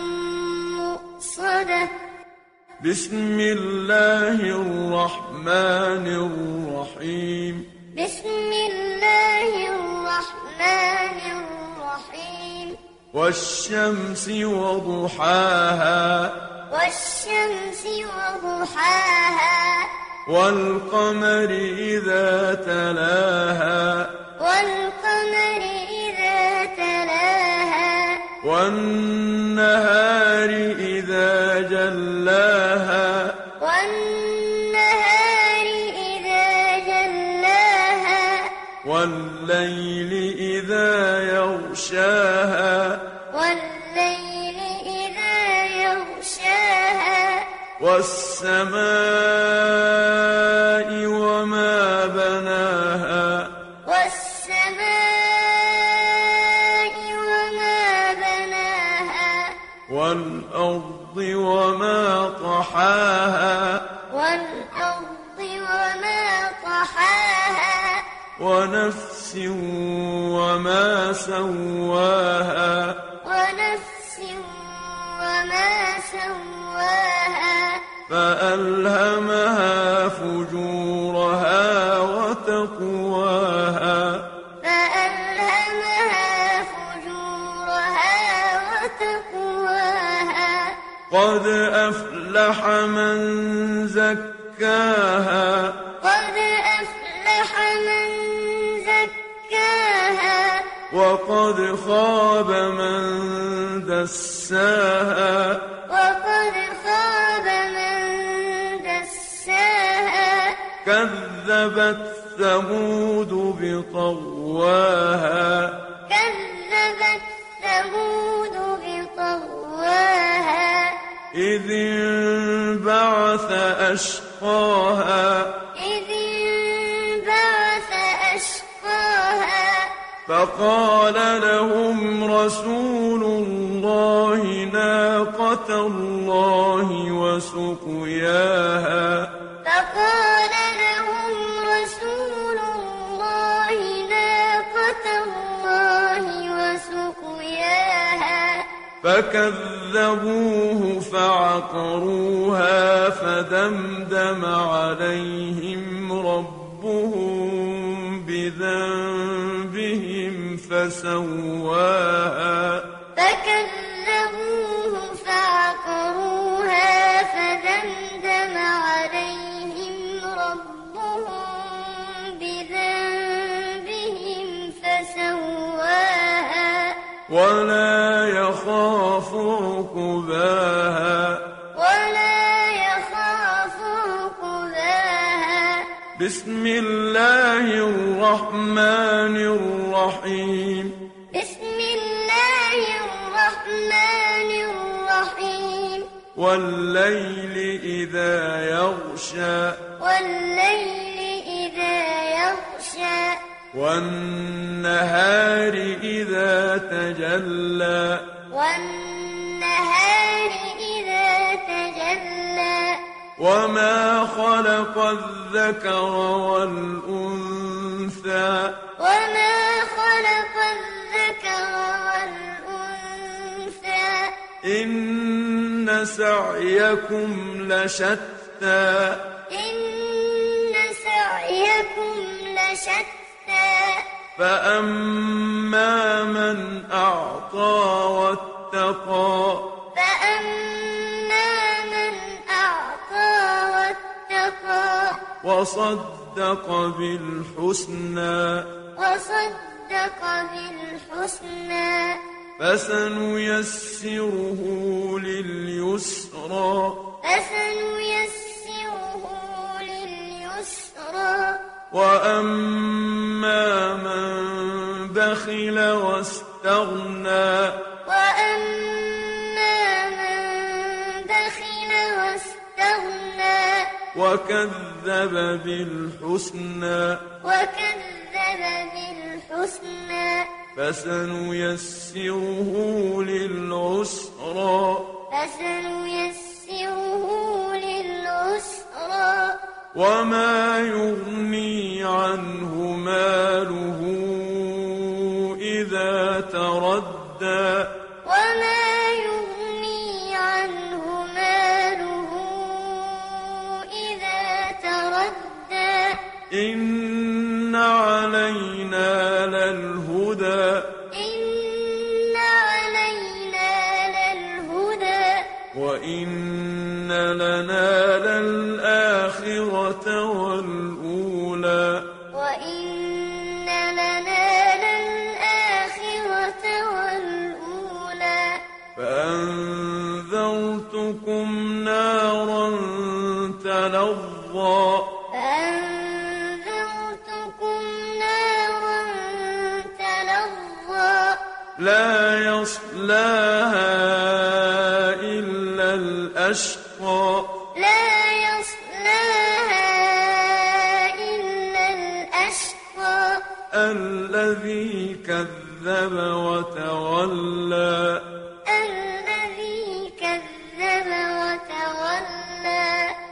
مؤصدة بسم الله الرحمن الرحيم بسم الله الرحمن الرحيم والشمس وضحاها والشمس وضحاها والقمر إذا تلاها والقمر إذا تلاها والنهار إذا جلاها والنهار إذا جلاها والليل إذا يغشاها والليل إذا يغشاها والسماء وما بناها والسماء وما بناها والأرض وما طحاها والأرض وما طحاها ونفس وما سواها ونفس وما سواها فألهمها فجورها وتقواها فألهمها فجورها وتقواها قد أفلح من زكاها قد أفلح من زكاها وقد خاب من دساها وقد خاب من دساها كذبت ثمود بطغواها كذبت ثمود بطغواها إذ انبعث أشقاها إذ انبعث أشقاها فقال لهم رسول الله ناقة الله وسقياها فقال لهم رسول الله ناقة الله وسقياها فكذبوه فعقروها فدمدم عليهم ربهم بذنبهم فسواها فكذبوه فعقروها فدمدم عليهم ربهم بذنبهم فسواها ولا يخاف عقباها ولا يخاف عقباها بسم الله الرحمن الرحيم بسم الله الرحمن الرحيم والليل إذا يغشى والليل إذا يغشى والنهار إذا تجلى والنهار إذا تجلى وما خلق الذكر والأنثى وما خلق الذكر والأنثى إن سعيكم لشتى إن سعيكم لشتى فأما من أعطى واتقى فأما من أعطى واتقى وصدق بالحسنى وصدق بالحسنى فسنيسره لليسرى فسنيسره لليسرى وأما من بخل واستغنى وأما من بخل واستغنى وكذب بالحسنى وكذب بالحسنى فسنيسره للعسرى فسنيسره للعسرى وما يغني عنه ماله إذا تردى وما يغني عنه ماله إذا تردى إن علينا للهدى إن علينا للهدى وإن لنا للآخرة والأولى وإن لنا للآخرة والأولى فأنذرتكم نارا تلظى فأنذرتكم نارا تلظى لا يصلاها إلا الأشقى لا يصلاها إلا الأشقى الذي كذب وتولى الذي كذب وتولى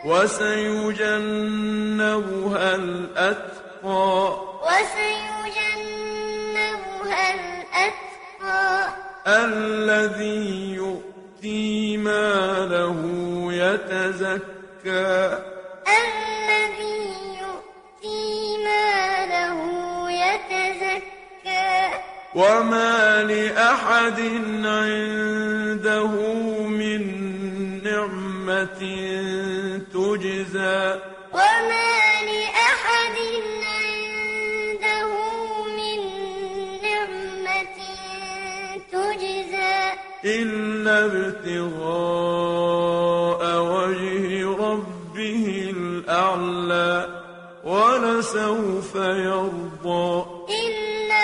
وسيجنبها الأتقى وسيجنبها الأتقى الذي يؤتي ماله يتزكى الذي يؤتي ماله يتزكى وما لأحد عنده من نعمة تجزى وما لأحد عنده من نعمة تجزى إلا ابتغاء وجه ربه الأعلى ولسوف يرضى إلا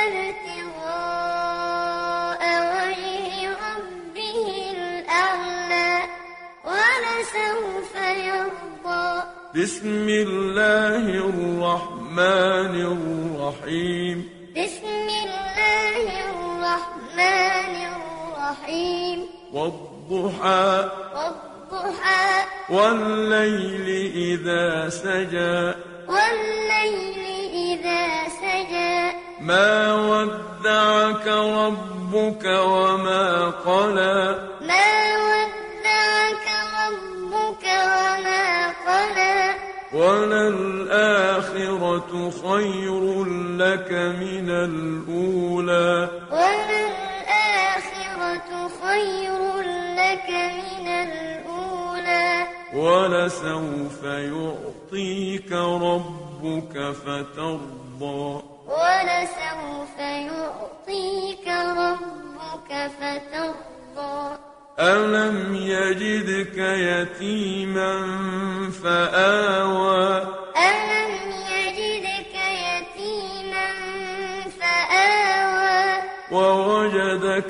ابتغاء وجه ربه الأعلى ولسوف يرضى بسم الله الرحمن الرحيم بسم الله الرحمن الرحيم والضحى والضحى والليل إذا سجى والليل إذا سجى ما ودعك ربك وما قلى ما ودعك ربك وما قلى وللآخرة خير لك من الأولى وللآخرة خير لك من الأولى ولسوف يعطيك ربك فترضى ولسوف يعطيك ربك فترضى ألم يجدك يتيما فآوى ألم يجدك يتيما فآوى ووجدك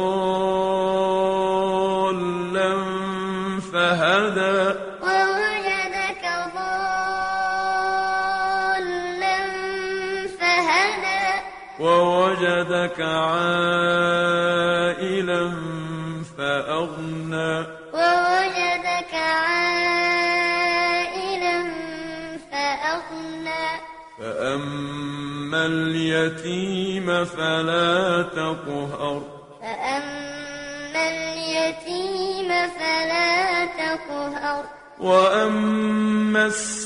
ضالا فهدى ووجدك ضالا فهدى ووجدك عائلا فأغنى ووجدك عائلا فأغنى فأما اليتيم فلا تقهر فأما اليتيم فلا تقهر وأما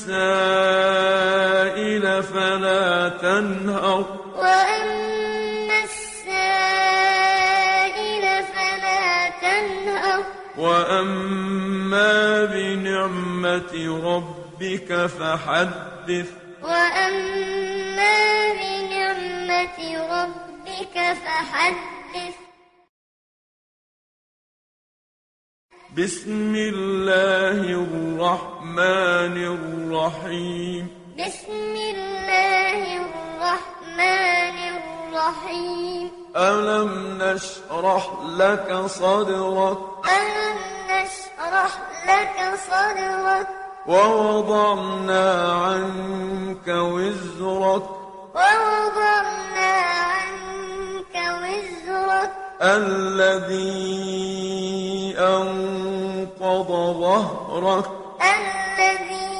السائل فلا تنهر وأما السائل فلا تنهر وأما بنعمة ربك فحدث وأما بنعمة ربك فحدث بسم الله الرحمن الرحيم بسم الله الله الرحمن الرحيم ألم نشرح لك صدرك ألم نشرح لك صدرك ووضعنا عنك وزرك ووضعنا عنك وزرك الذي أنقض ظهرك الذي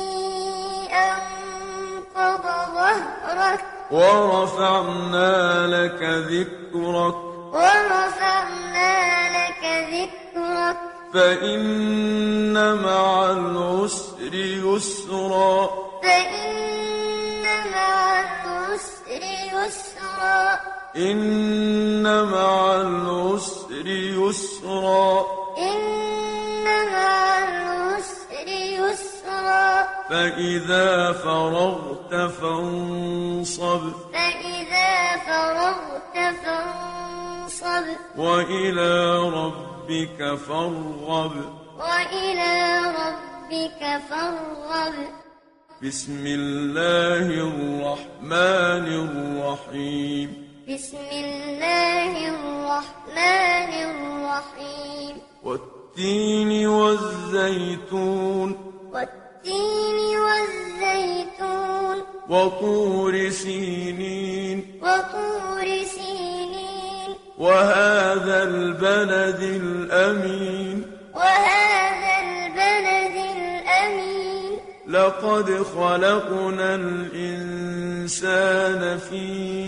أنقض ظهرك ورفعنا لك ذكرك ورفعنا لك ذكرك فإن مع العسر يسرا فإن مع العسر يسرا إن مع العسر يسرا إن مع العسر يسرا فإذا فرغت فانصب فإذا فرغت فانصب وإلى ربك فارغب وإلى ربك فارغب بسم الله الرحمن الرحيم بسم الله الرحمن الرحيم والتين والزيتون والتين والزيتون وطور سينين وطور سينين وهذا البلد الأمين وهذا البلد الأمين لقد خلقنا الإنسان في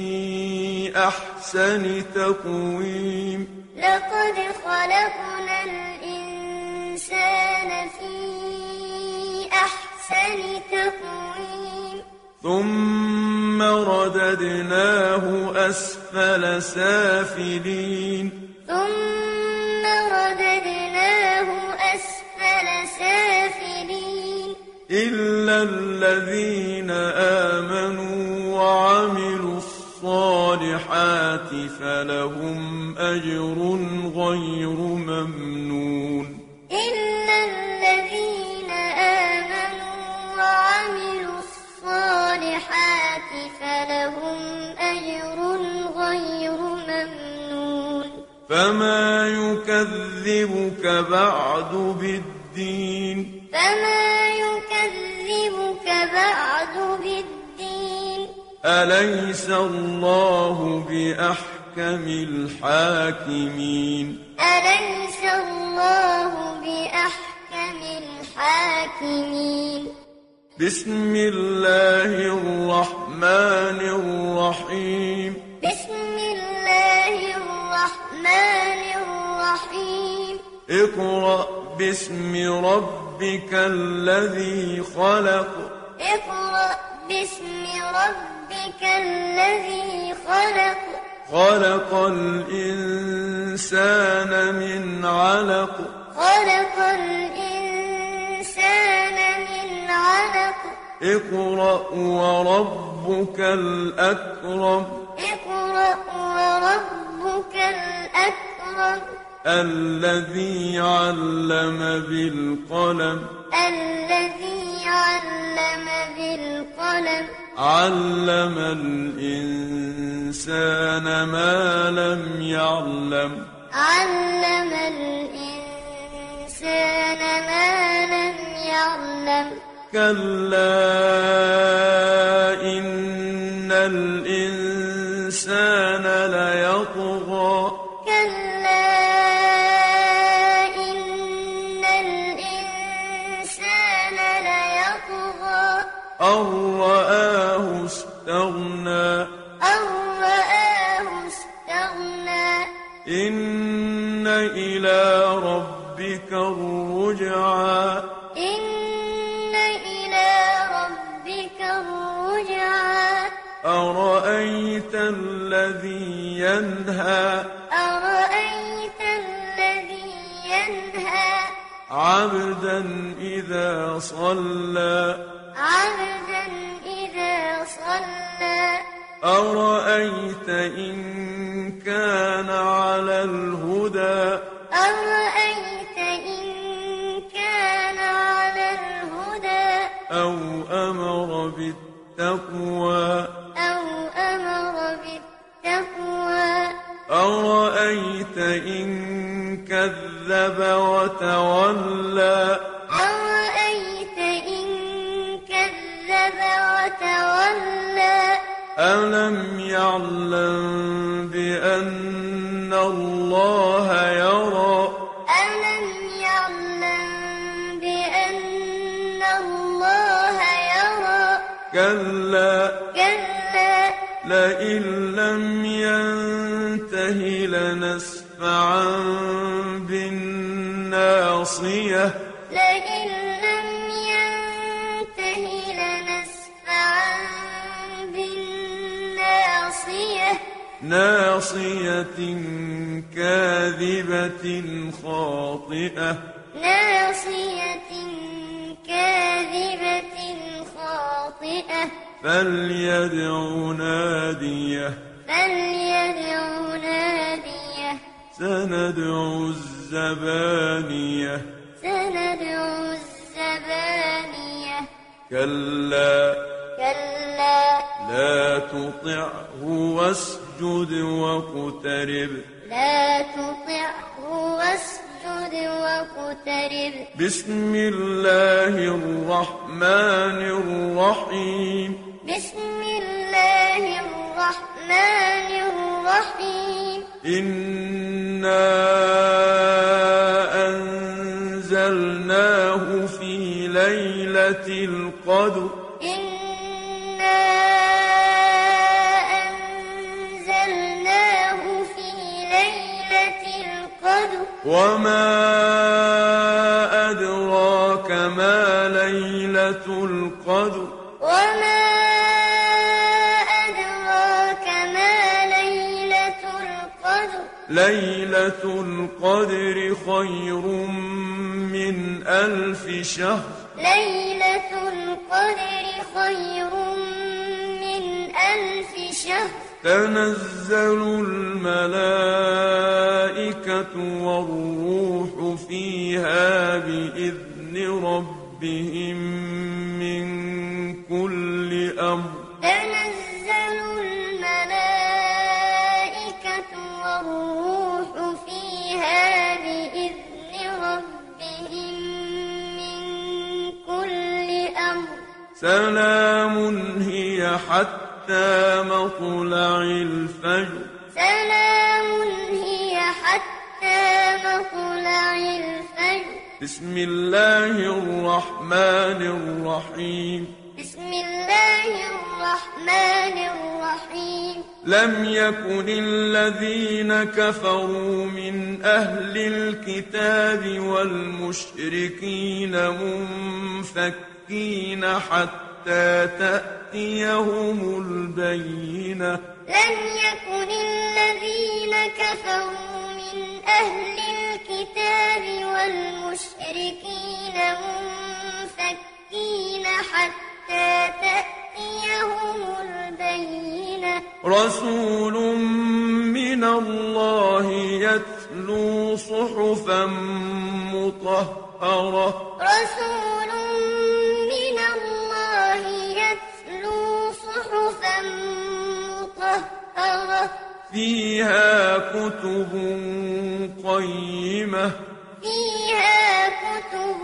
أحسن تقويم لقد خلقنا الإنسان في أحسن تقويم ثم رددناه أسفل سافلين ثم رددناه أسفل سافلين إلا الذين آمنوا وعملوا الصالحات فلهم أجر غير ممنون إلا الذين آمنوا وعملوا الصالحات فلهم أجر غير ممنون فما يكذبك بعد بالدين فما يكذبك بعد بالدين أليس الله بأحكم الحاكمين أليس الله بأحكم الحاكمين بسم الله الرحمن الرحيم بسم الله الرحمن الرحيم اقرأ باسم ربك الذي خلق اقرأ باسم ربك الذي خلق خلق الإنسان من علق خلق الإنسان من علق اقرأ وربك الأكرم اقرأ وربك الأكرم الذي علم بالقلم الذي علم بالقلم علم الإنسان ما لم يعلم علم الإنسان ما لم يعلم كلا إن الإنسان ليطغى كلا إن الإنسان ليطغى أن رآه استغنى أن رآه استغنى إن إلى ربك الرجعى إن إلى ربك الرجعى أرأيت الذي ينهى أرأيت الذي ينهى عبدا إذا صلى عبدا إذا صلى أرأيت إن كان على الهدى أرأيت إن كان على الهدى أو أمر بالتقوى بالتقوى أو أمر بالتقوى أرأيت إن كذب وتولى أرأيت إن كذب وتولى ألم يعلم بأن الله يرى ألم يعلم بأن الله يرى كلا كلا لئن لم ينته لنسفعا بالناصية لئن لم ينته لنسفعا بالناصية ناصية كاذبة خاطئة ناصية كاذبة خاطئة فليدع ناديه فليدع ناديه سندع الزبانية سندع الزبانية كلا كلا لا تطعه واسجد واقترب لا تطعه واسجد واقترب بسم الله الرحمن الرحيم بسم الله الرحمن الرحيم إنا أنزلناه في ليلة القدر إنا أنزلناه في ليلة القدر وما أدراك ما ليلة القدر وما أدراك ما ليلة القدر ليلة القدر خير من ألف شهر ليلة القدر خير من ألف شهر تنزل الملائكة والروح فيها بإذن ربهم من كل أمر تنزل الملائكة والروح فيها بإذن ربهم من كل أمر سلام هي حتى مطلع الفجر سلام هي حتى مطلع الفجر بسم الله الرحمن الرحيم بسم الله الرحمن الرحيم لم يكن الذين كفروا من أهل الكتاب والمشركين منفكين حتى تأتيهم البينة لم يكن الذين كفروا من أهل الكتاب والمشركين منفكين حتى تأتيهم البينة رسول من الله يتلو صحفا مطهرة رسول من الله يتلو صحفا مطهرة فيها كتب قيمة فيها كتب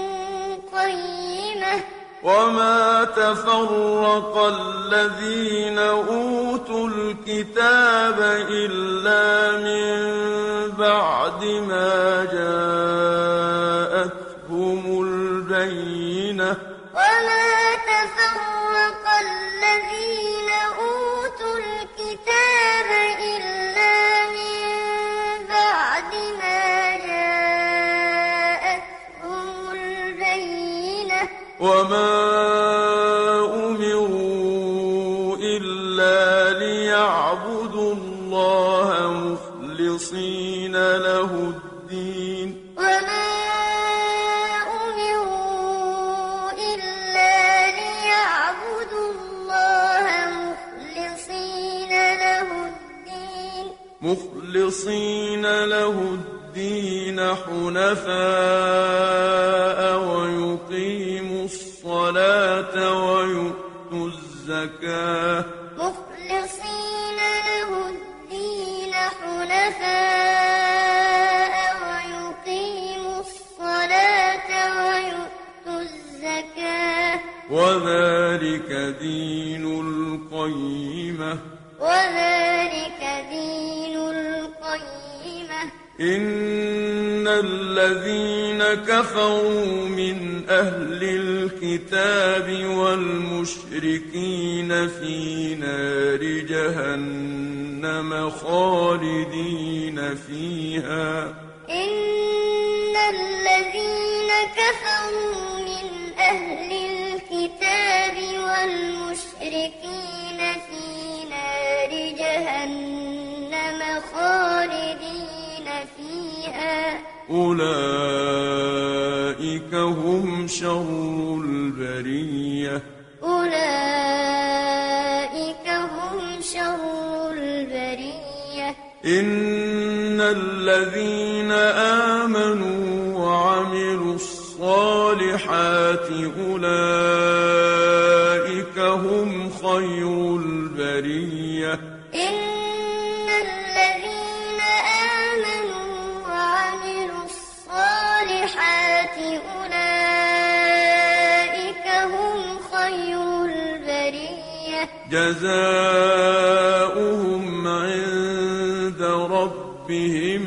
قيمة وما تفرق الذين أوتوا الكتاب إلا من بعد ما جاءتهم البينة وما تفرق الذين أوتوا الكتاب إلا من بعد ما جاءتهم البينة وما أمروا إلا ليعبدوا الله مخلصين له الدين وما أمروا إلا ليعبدوا الله مخلصين له الدين مخلصين له الدين حنفاء ويقيموا الصلاة ويؤتوا الزكاة الزكاة مخلصين له الدين حنفاء ويقيموا الصلاة ويؤتوا الزكاة وذلك دين القيمة وذلك دين القيمة إن الذين كفروا من أهل الكتاب والمشركين في نار جهنم خالدين فيها إن الذين كفروا من أهل الكتاب والمشركين في نار جهنم خالدين فيها أولئك هم شر البرية أولئك هم شر البرية إن الذين آمنوا وعملوا الصالحات أولئك هم خير البرية إن الذين آمنوا وعملوا الصالحات أولئك هم خير البرية جزاؤهم عند ربهم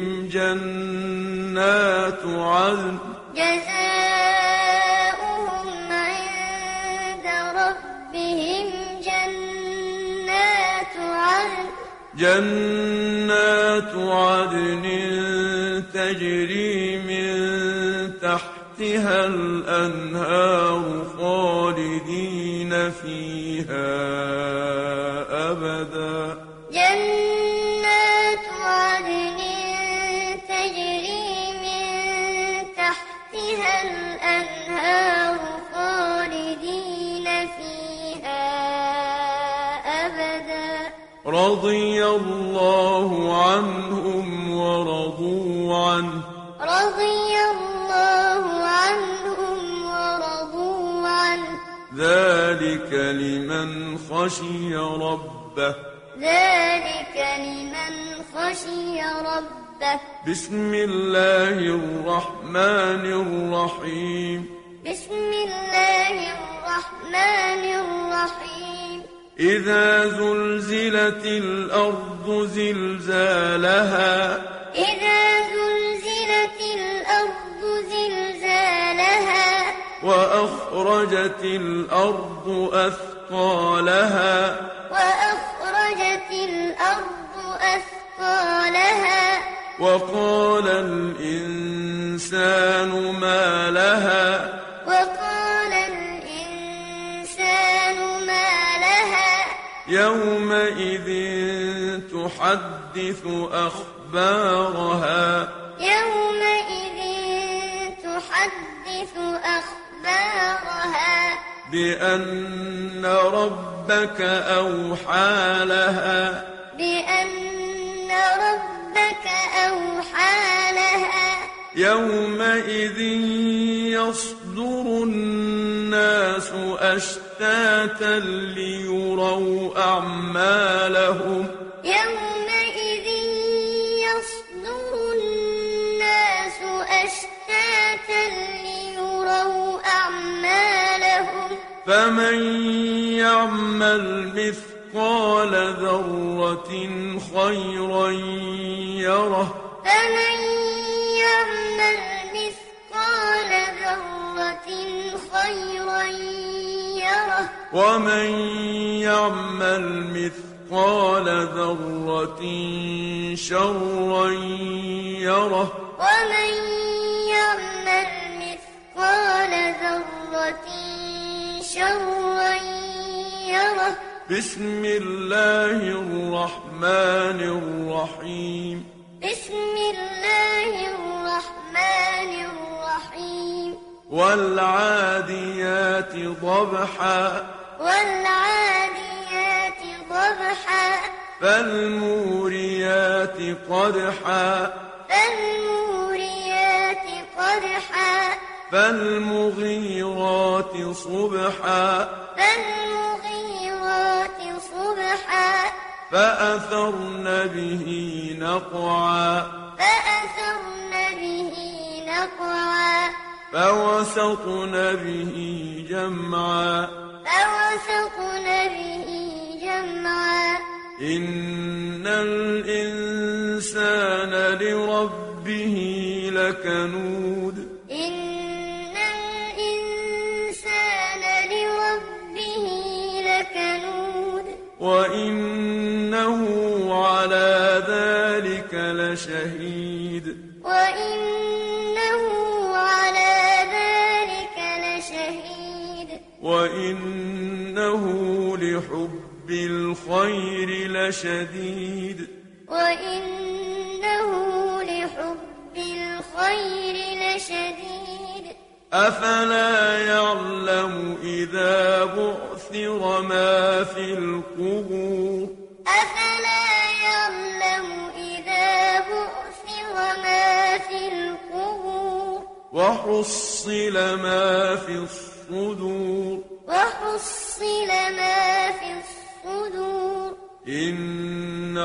جنات عدن جزاؤهم عند ربهم جنات عدن جنات عدن تجري من تحتها الأنهار خالدين فيها أبدا جنات عدن تجري من تحتها الأنهار خالدين فيها أبدا رضي الله عنهم ورضوا عنه رضي الله عنهم ورضوا عنه ذلك لمن خشي ربه ذلك لمن خشي ربه بسم الله الرحمن الرحيم بسم الله الرحمن الرحيم إذا زلزلت الأرض زلزالها إذا زلزلت الأرض زلزالها وأخرجت الأرض أثقالها وأخرجت الأرض أثقالها وقال الإنسان ما لها وقال الإنسان ما لها يومئذ تحدث أخبارها يومئذ تحدث أخبارها بأن ربك أوحى لها بأن ربك أوحى لها يومئذ يصدر الناس أشتاتا ليروا أعمالهم يومئذ يصدر الناس أشتاتا ليروا أعمالهم فمن يعمل مثقال ذرة خيرا يره فمن يعمل مثقال ذرة خيرا يره ومن يعمل مثقال ذرة شرا يره ومن يعمل مثقال ذرة شرا يره بسم الله الرحمن الرحيم بسم الله الرحمن الرحيم والعاديات ضبحا والعاديات ضبحا فالموريات قدحا فالموريات قدحا فالمغيرات صبحا فالمغيرات فأثرن به نقعا فأثرن به نقعا فوسطن به جمعا فوسطن به جمعا إن الإنسان لربه لكنود إن الإنسان لربه لكنود وإنه على ذلك لشهيد وإنه على ذلك لشهيد وإنه لحب الخير لشديد وإنه لحب الخير لشديد أفلا يعلم إذا بعثر ما في القبور أفلا يعلم إذا بعثر ما في القبور وحصل ما في الصدور وحصل ما في الصدور إن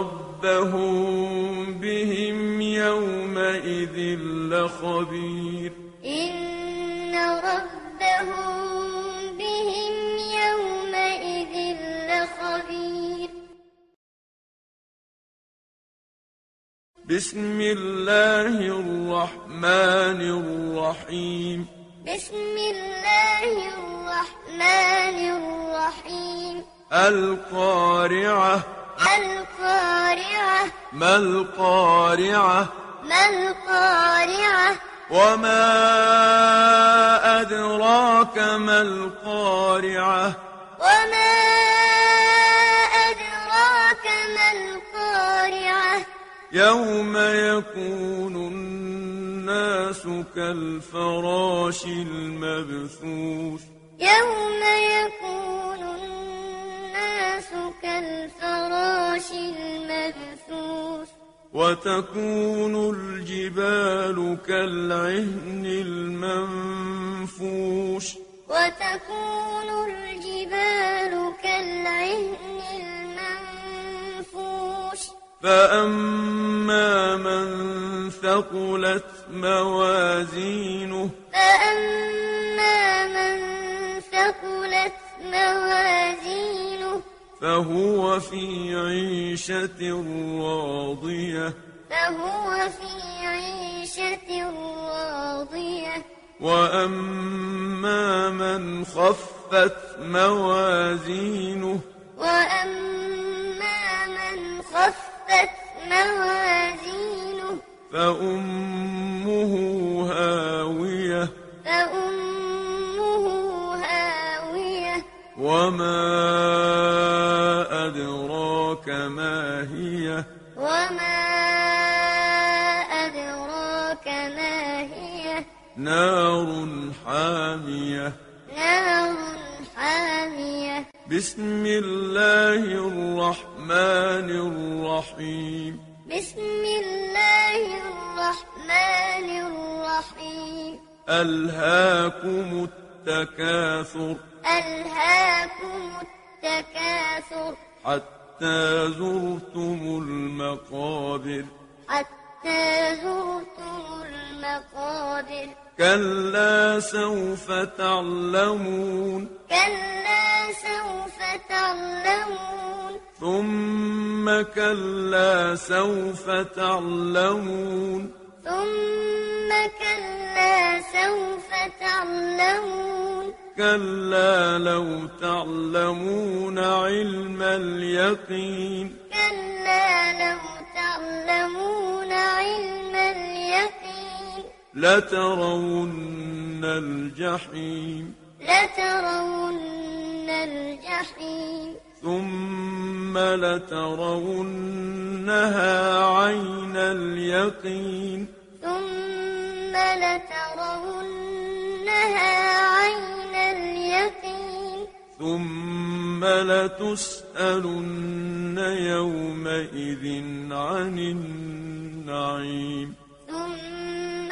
ربهم بهم يومئذ لخبير إن ربهم بهم يومئذ لخبير بسم الله الرحمن الرحيم بسم الله الرحمن الرحيم القارعة القارعة ما القارعة ما القارعة وما أدراك ما القارعة وما أدراك ما القارعة يوم يكون الناس كالفراش المبثوث يوم يكون الناس كالفراش المبثوث وتكون الجبال كالعهن المنفوش وتكون الجبال كالعهن المنفوش فأما من ثقلت موازينه فأما من ثقلت موازينه فهو في عيشة راضية فهو في عيشة راضية وأما من خفت موازينه وأما من خفت موازينه فأمه هاوية فأمه هاوية وما أدراك ما هي وما أدراك ما هي نار حامية نار حامية بسم الله الرحمن الرحيم بسم الله الرحمن الرحيم ألهاكم التكاثر ألهاكم التكاثر حتى زرتم المقابر حتى زرتم المقابر كلا سوف تعلمون كلا سوف تعلمون ثم كلا سوف تعلمون ثم كلا سوف تعلمون كلا لو تعلمون علم اليقين كلا لو تعلمون علم اليقين لترون الجحيم لترون الجحيم ثم لترونها عين اليقين ثم لترونها عين اليقين ثم لتسألن يومئذ عن النعيم ثم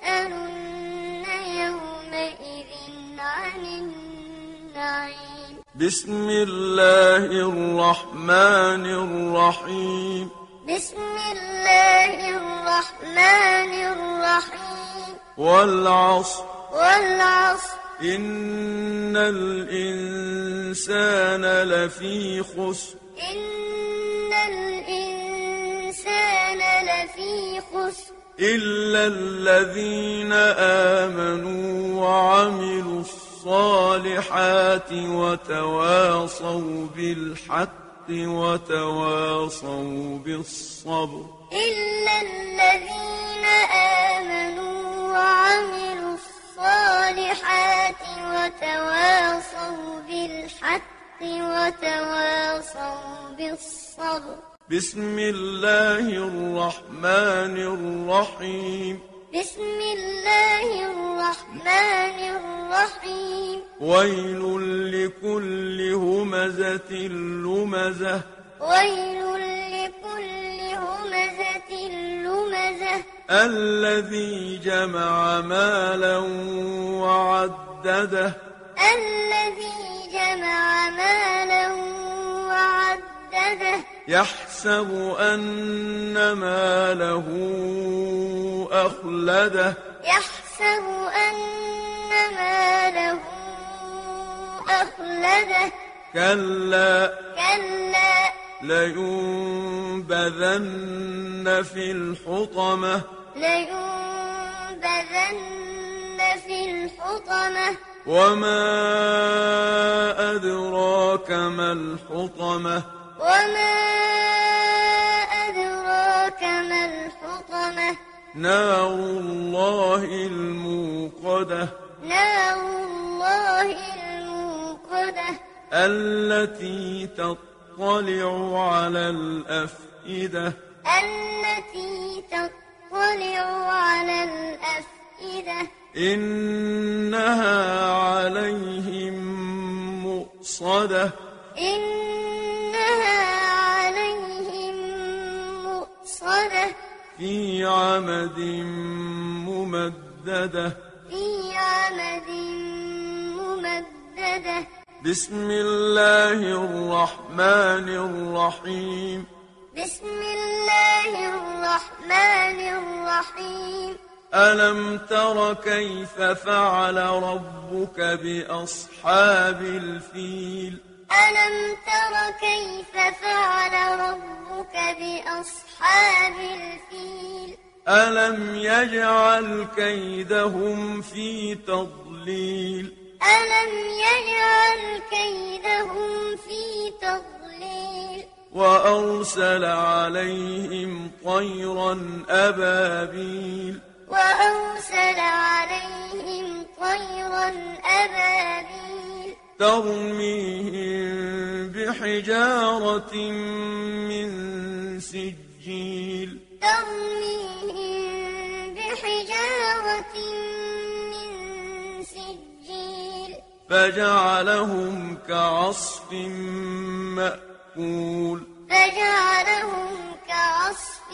لتسألن يومئذ عن النعيم بسم الله الرحمن الرحيم بسم الله الرحمن الرحيم والعصر والعصر إن الإنسان لفي خسر إن الإنسان لفي خسر إلا الذين آمنوا وعملوا الصالحات وتواصوا بالحق وتواصوا بالصبر إلا الذين آمنوا وعملوا الصالحات وتواصوا بالحق وتواصوا بالصبر بسم الله الرحمن الرحيم بسم الله الرحمن الرحيم ويل لكل همزة لمزة ويل لكل همزة لمزة الذي جمع مالا وعدده الذي جمع مالا وعدده يحسب أن ماله أخلده يحسب أن ماله أخلده كلا كلا لينبذن في الحطمة لينبذن في الحطمة وما أدراك ما الحطمة وما أدراك ما الحطمة نار الله الموقدة نار الله الموقدة التي تطلع على الأفئدة التي تطلع على الأفئدة إنها عليهم مؤصدة إنها عليهم مؤصدة في عمد ممددة في عمد ممددة بسم الله الرحمن الرحيم بسم الله الرحمن الرحيم ألم تر كيف فعل ربك بأصحاب الفيل ألم تر كيف فعل ربك بأصحاب الفيل ألم يجعل كيدهم في تضليل ألم يجعل كيدهم في تضليل وأرسل عليهم طيرا أبابيل وأرسل عليهم طيرا أبابيل ترميهم بحجارة من سجيل ترميهم بحجارة من سجيل فجعلهم كعصف مأكول فجعلهم كعصف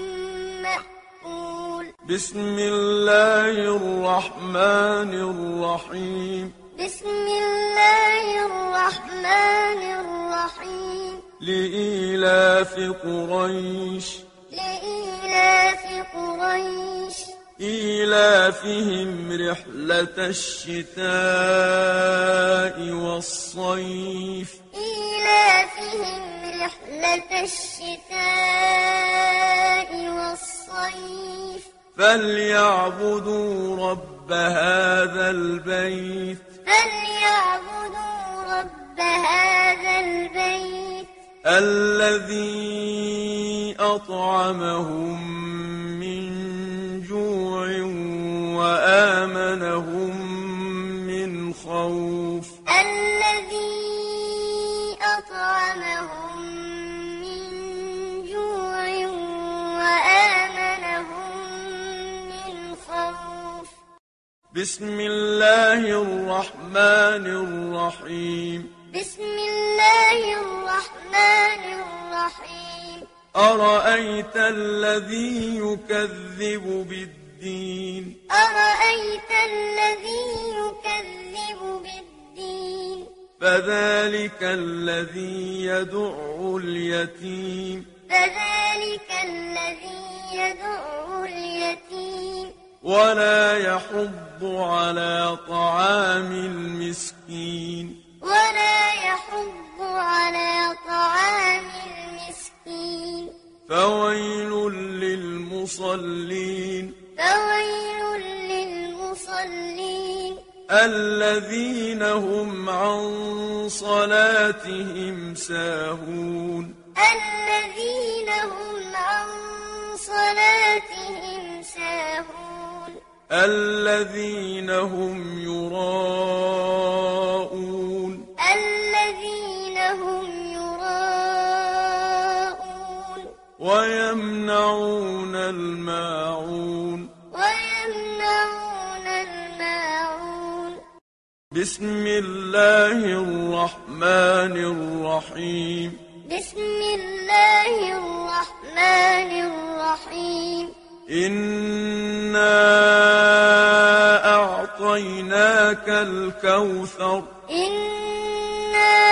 مأكول بسم الله الرحمن الرحيم بسم الله الرحمن الرحيم لإيلاف قريش لإيلاف قريش إيلافهم رحلة الشتاء والصيف إيلافهم رحلة الشتاء والصيف فليعبدوا رب هذا البيت فليعبدوا رب هذا البيت الذي أطعمهم من جوع وآمنهم من خوف الذي أطعمهم من جوع وآمنهم من خوف بسم الله الرحمن الرحيم بسم الله الرحمن الرحيم أرأيت الذي يكذب بالدين أرأيت الذي يكذب بالدين فذلك الذي يدع اليتيم فذلك الذي يدع اليتيم ولا يحض على طعام المسكين ولا يحض على طعام المسكين فويل للمصلين فويل للمصلين الذين هم عن صلاتهم ساهون الذين هم عن صلاتهم ساهون الذين هم يراءون الذين هم يراءون ويمنعون الماعون ويمنعون الماعون بسم الله الرحمن الرحيم بسم الله الرحمن الرحيم إنا أعطيناك الكوثر إنا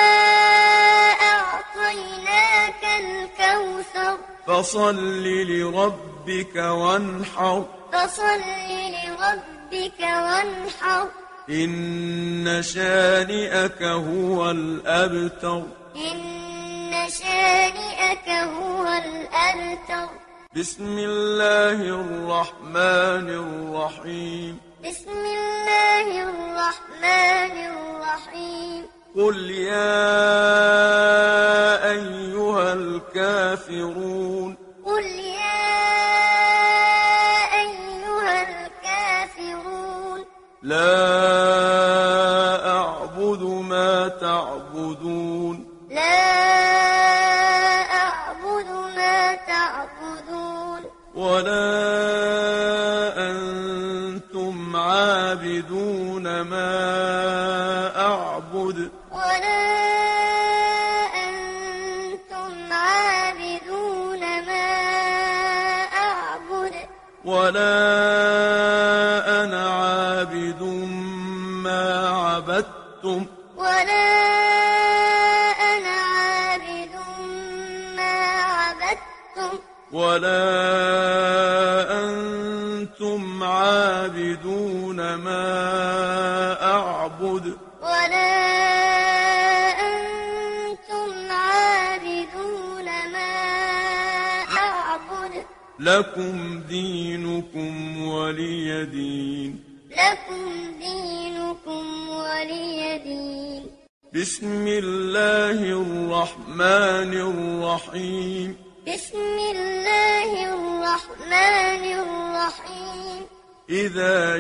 أعطيناك الكوثر فصل لربك وانحر فصل لربك وانحر إن شانئك هو الأبتر إن شانئك هو الأبتر بسم الله الرحمن الرحيم بسم الله الرحمن الرحيم قل يا أيها الكافرون قل يا أيها الكافرون لا أعبد ما تعبدون لا أعبد ما تعبدون ولا أنتم عابدون ما أعبد ولا أنتم عابدون ما أعبد ولا أنا عابد ما عبدتم ولا أنا عابد ما عبدتم ولا أنتم عابدون ما أعبد ولا أنتم عابدون ما أعبد لكم دينكم ولي دين لكم دينكم ولي دين بسم الله الرحمن الرحيم بسم الله الرحمن الرحيم إذا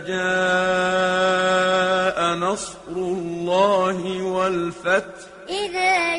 جاء نصر الله والفتح إذا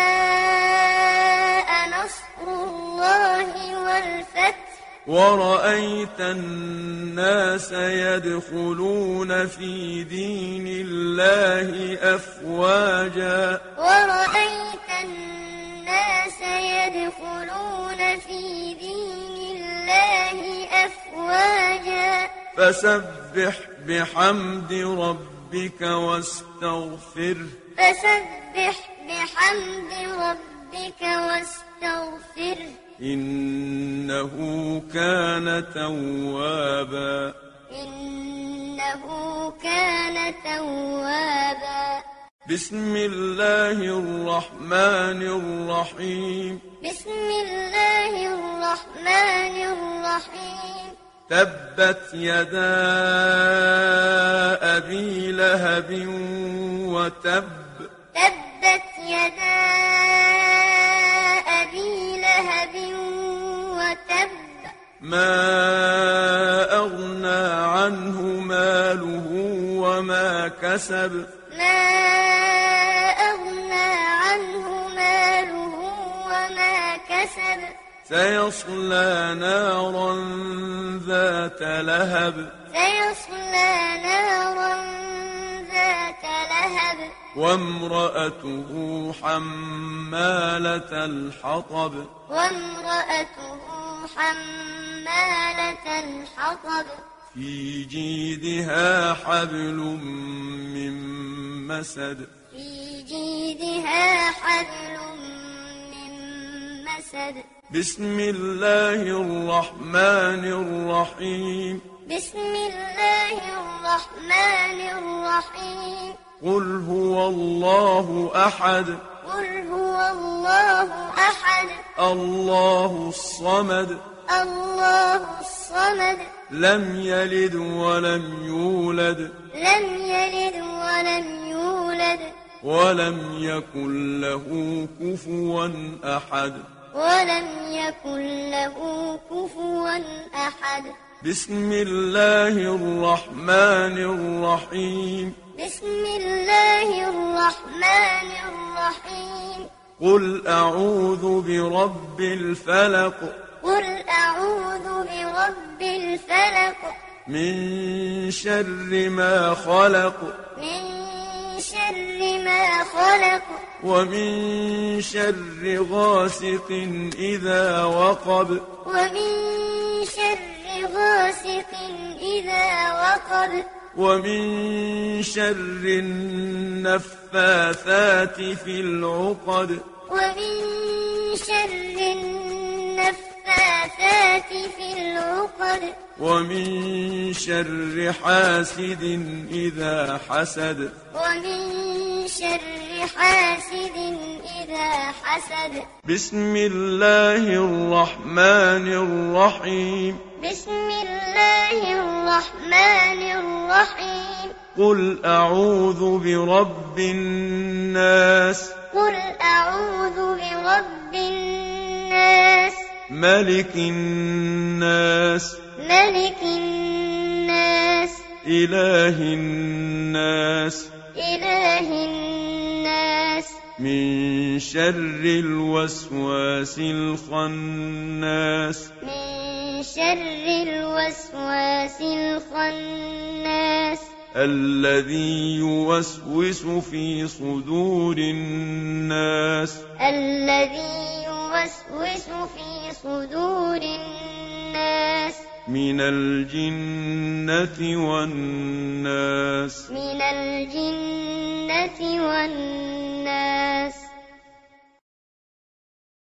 جاء نصر الله والفتح ورأيت الناس يدخلون في دين الله أفواجا ورأيت الناس يدخلون في دين الله أفواجا فسبح بحمد ربك واستغفره فسبح بحمد ربك واستغفره إنه كان توابا إنه كان توابا بسم الله الرحمن الرحيم بسم الله الرحمن الرحيم تبت يدا أبي لهب وتب تبت يدا أبي لهب وتب ما أغنى عنه ماله وما كسب ما أغنى عنه ماله وما كسب سيصلى نارا ذات لهب سيصلى نارا ذات لهب وامرأته حمالة الحطب وامرأته حمالة الحطب في جيدها حبل من مسد في جيدها حبل من مسد بسم الله الرحمن الرحيم بسم الله الرحمن الرحيم قل هو الله أحد قل هو الله أحد الله الصمد الله الصمد لم يلد ولم يولد لم يلد ولم يولد ولم يكن له كفوا أحد ولم يكن له كفوا أحد بسم الله الرحمن الرحيم بسم الله الرحمن الرحيم قل أعوذ برب الفلق قل أعوذ برب الفلق من شر ما خلق من شر ما خلق ومن شر غاسق إذا وقب ومن شر غاسق إذا وقب ومن شر النفاثات في العقد ومن شر النفاثات في العقد ومن شر حاسد إذا حسد ومن شر حاسد إذا حسد بسم الله الرحمن الرحيم بسم الله الرحمن الرحيم قل أعوذ برب الناس قل أعوذ برب الناس ملك الناس ملك الناس إله الناس إله الناس من شر الوسواس الخناس من شر الوسواس الخناس الذي يوسوس في صدور الناس الذي يوسوس في صدور الناس من الجنة والناس من الجنة والناس